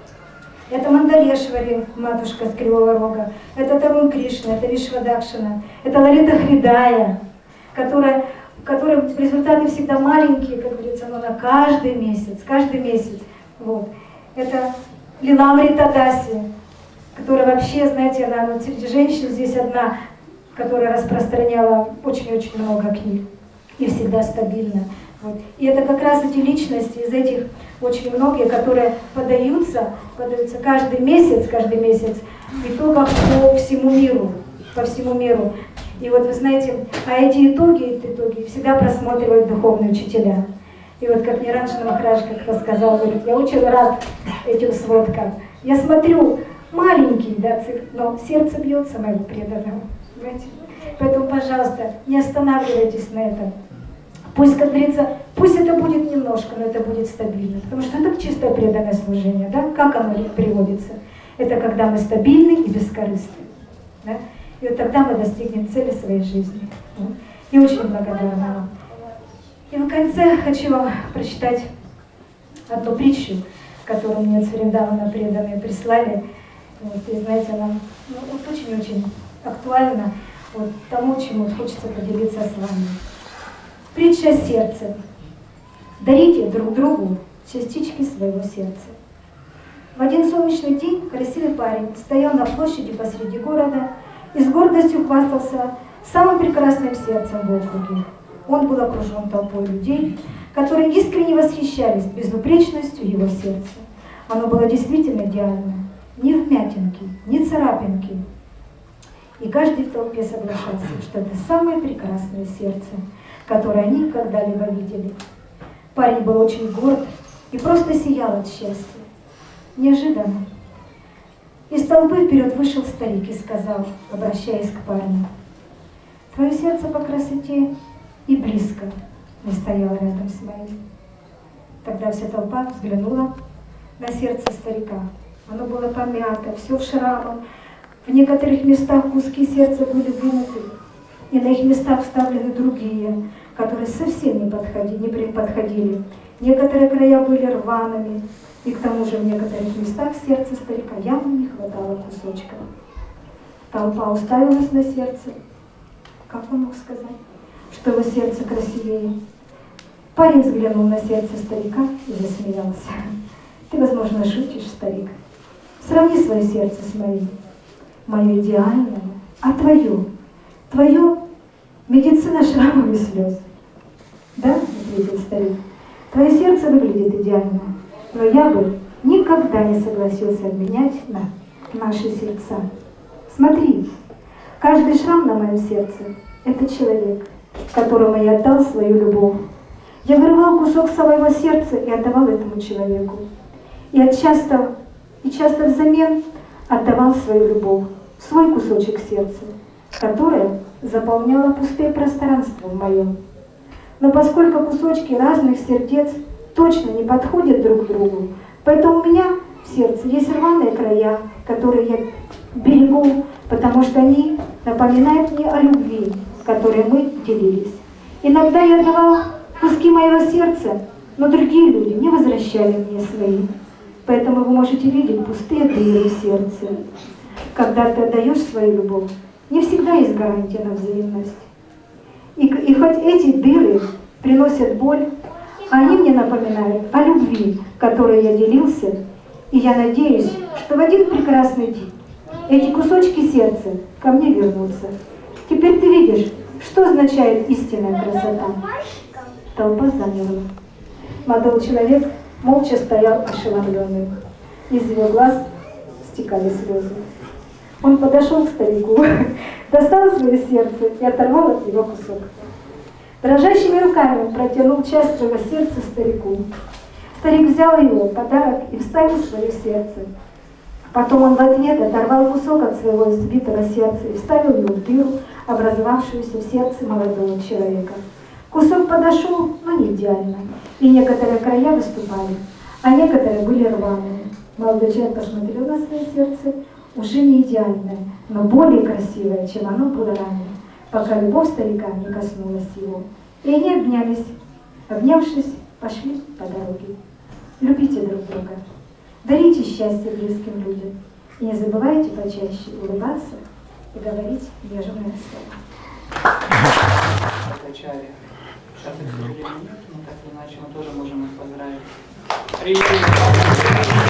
Это Мандалешвари, матушка с Кривого Рога, это Тарун Кришна, это Вишвадакшина, это Лалита Хридая, которая, которая результаты всегда маленькие, как говорится, но на каждый месяц, каждый месяц. Вот. Это Лиламрита Даси, которая вообще, знаете, она вот среди женщин здесь одна, которая распространяла очень-очень много книг и всегда стабильно. Вот. И это как раз эти личности, из этих очень многие, которые подаются, подаются каждый месяц, каждый месяц в итогах по всему миру, по всему миру. И вот вы знаете, а эти итоги, эти итоги всегда просматривают духовные учителя. И вот как Ниранджана Махарадж как-то сказал, говорит, я очень рад этим сводкам. Я смотрю, маленький, да, цикл, но сердце бьется моего преданного. Понимаете? Поэтому, пожалуйста, не останавливайтесь на этом. Пусть, как говорится, пусть это будет немножко, но это будет стабильно. Потому что это чистое преданное служение. Да? Как оно приводится? Это когда мы стабильны и бескорыстны. Да? И вот тогда мы достигнем цели своей жизни. И очень благодарна вам. И в конце хочу вам прочитать одну притчу. которую мне Цурендавана преданные прислали. Вот, и знаете, она ну, вот очень-очень актуальна вот, тому, чему хочется поделиться с вами. Притча сердца. Дарите друг другу частички своего сердца. В один солнечный день красивый парень стоял на площади посреди города и с гордостью хвастался самым прекрасным сердцем в округе. Он был окружен толпой людей, которые искренне восхищались безупречностью его сердца. Оно было действительно идеально. Ни вмятинки, ни царапинки. И каждый в толпе соглашался, что это самое прекрасное сердце, которое они когда-либо видели. Парень был очень горд и просто сиял от счастья. Неожиданно из толпы вперед вышел старик и сказал, обращаясь к парню: «Твое сердце по красоте и близко не стояло рядом с моим». Тогда вся толпа взглянула на сердце старика. Оно было помято, все в шрамах. В некоторых местах куски сердца были вынуты, и на их местах вставлены другие, которые совсем не подходили. Не подходили. Некоторые края были рваными, и к тому же в некоторых местах сердца старика явно не хватало кусочка. Толпа уставилась на сердце. Как он мог сказать, что его сердце красивее? Парень взглянул на сердце старика и засмеялся. «Ты, возможно, шутишь, старик. Сравни свое сердце с моим. Мое идеальное, а твое? Твое — медицина шрамов и слез». «Да», — ответил старик, — «твое сердце выглядит идеально, но я бы никогда не согласился обменять на наши сердца. Смотри, каждый шрам на моем сердце — это человек, которому я отдал свою любовь. Я вырывал кусок своего сердца и отдавал этому человеку. И, от часто, и часто взамен отдавал свою любовь, свой кусочек сердца, которое заполняло пустые пространства в моем. Но поскольку кусочки разных сердец точно не подходят друг к другу, поэтому у меня в сердце есть рваные края, которые я берегу, потому что они напоминают мне о любви, которой мы делились. Иногда я отдавал куски моего сердца, но другие люди не возвращали мне свои. Поэтому вы можете видеть пустые дыры в сердце. Когда ты отдаешь свою любовь, не всегда есть гарантия на взаимность. И, и хоть эти дыры приносят боль, они мне напоминают о любви, которой я делился, и я надеюсь, что в один прекрасный день эти кусочки сердца ко мне вернутся. Теперь ты видишь, что означает истинная красота. Толпа замерла. Молодой человек молча стоял ошеломленный. Из его глаз стекали слезы. Он подошел к старику, достал свое сердце и оторвал от него кусок. Дрожащими руками он протянул часть своего сердца старику. Старик взял его подарок и вставил в свое сердце. Потом он в ответ оторвал кусок от своего избитого сердца и вставил его в дыру, образовавшуюся в сердце молодого человека. Кусок подошел, но не идеально, и некоторые края выступали, а некоторые были рваными. Молодой человек посмотрел на свое сердце, уже не идеальное, но более красивое, чем оно было ранее, пока любовь старика не коснулась его. И они обнялись, обнявшись, пошли по дороге. Любите друг друга, дарите счастье близким людям, и не забывайте почаще улыбаться и говорить нежные слова. Начале. Сейчас их, к сожалению, нет, но так или иначе мы тоже можем их поздравить.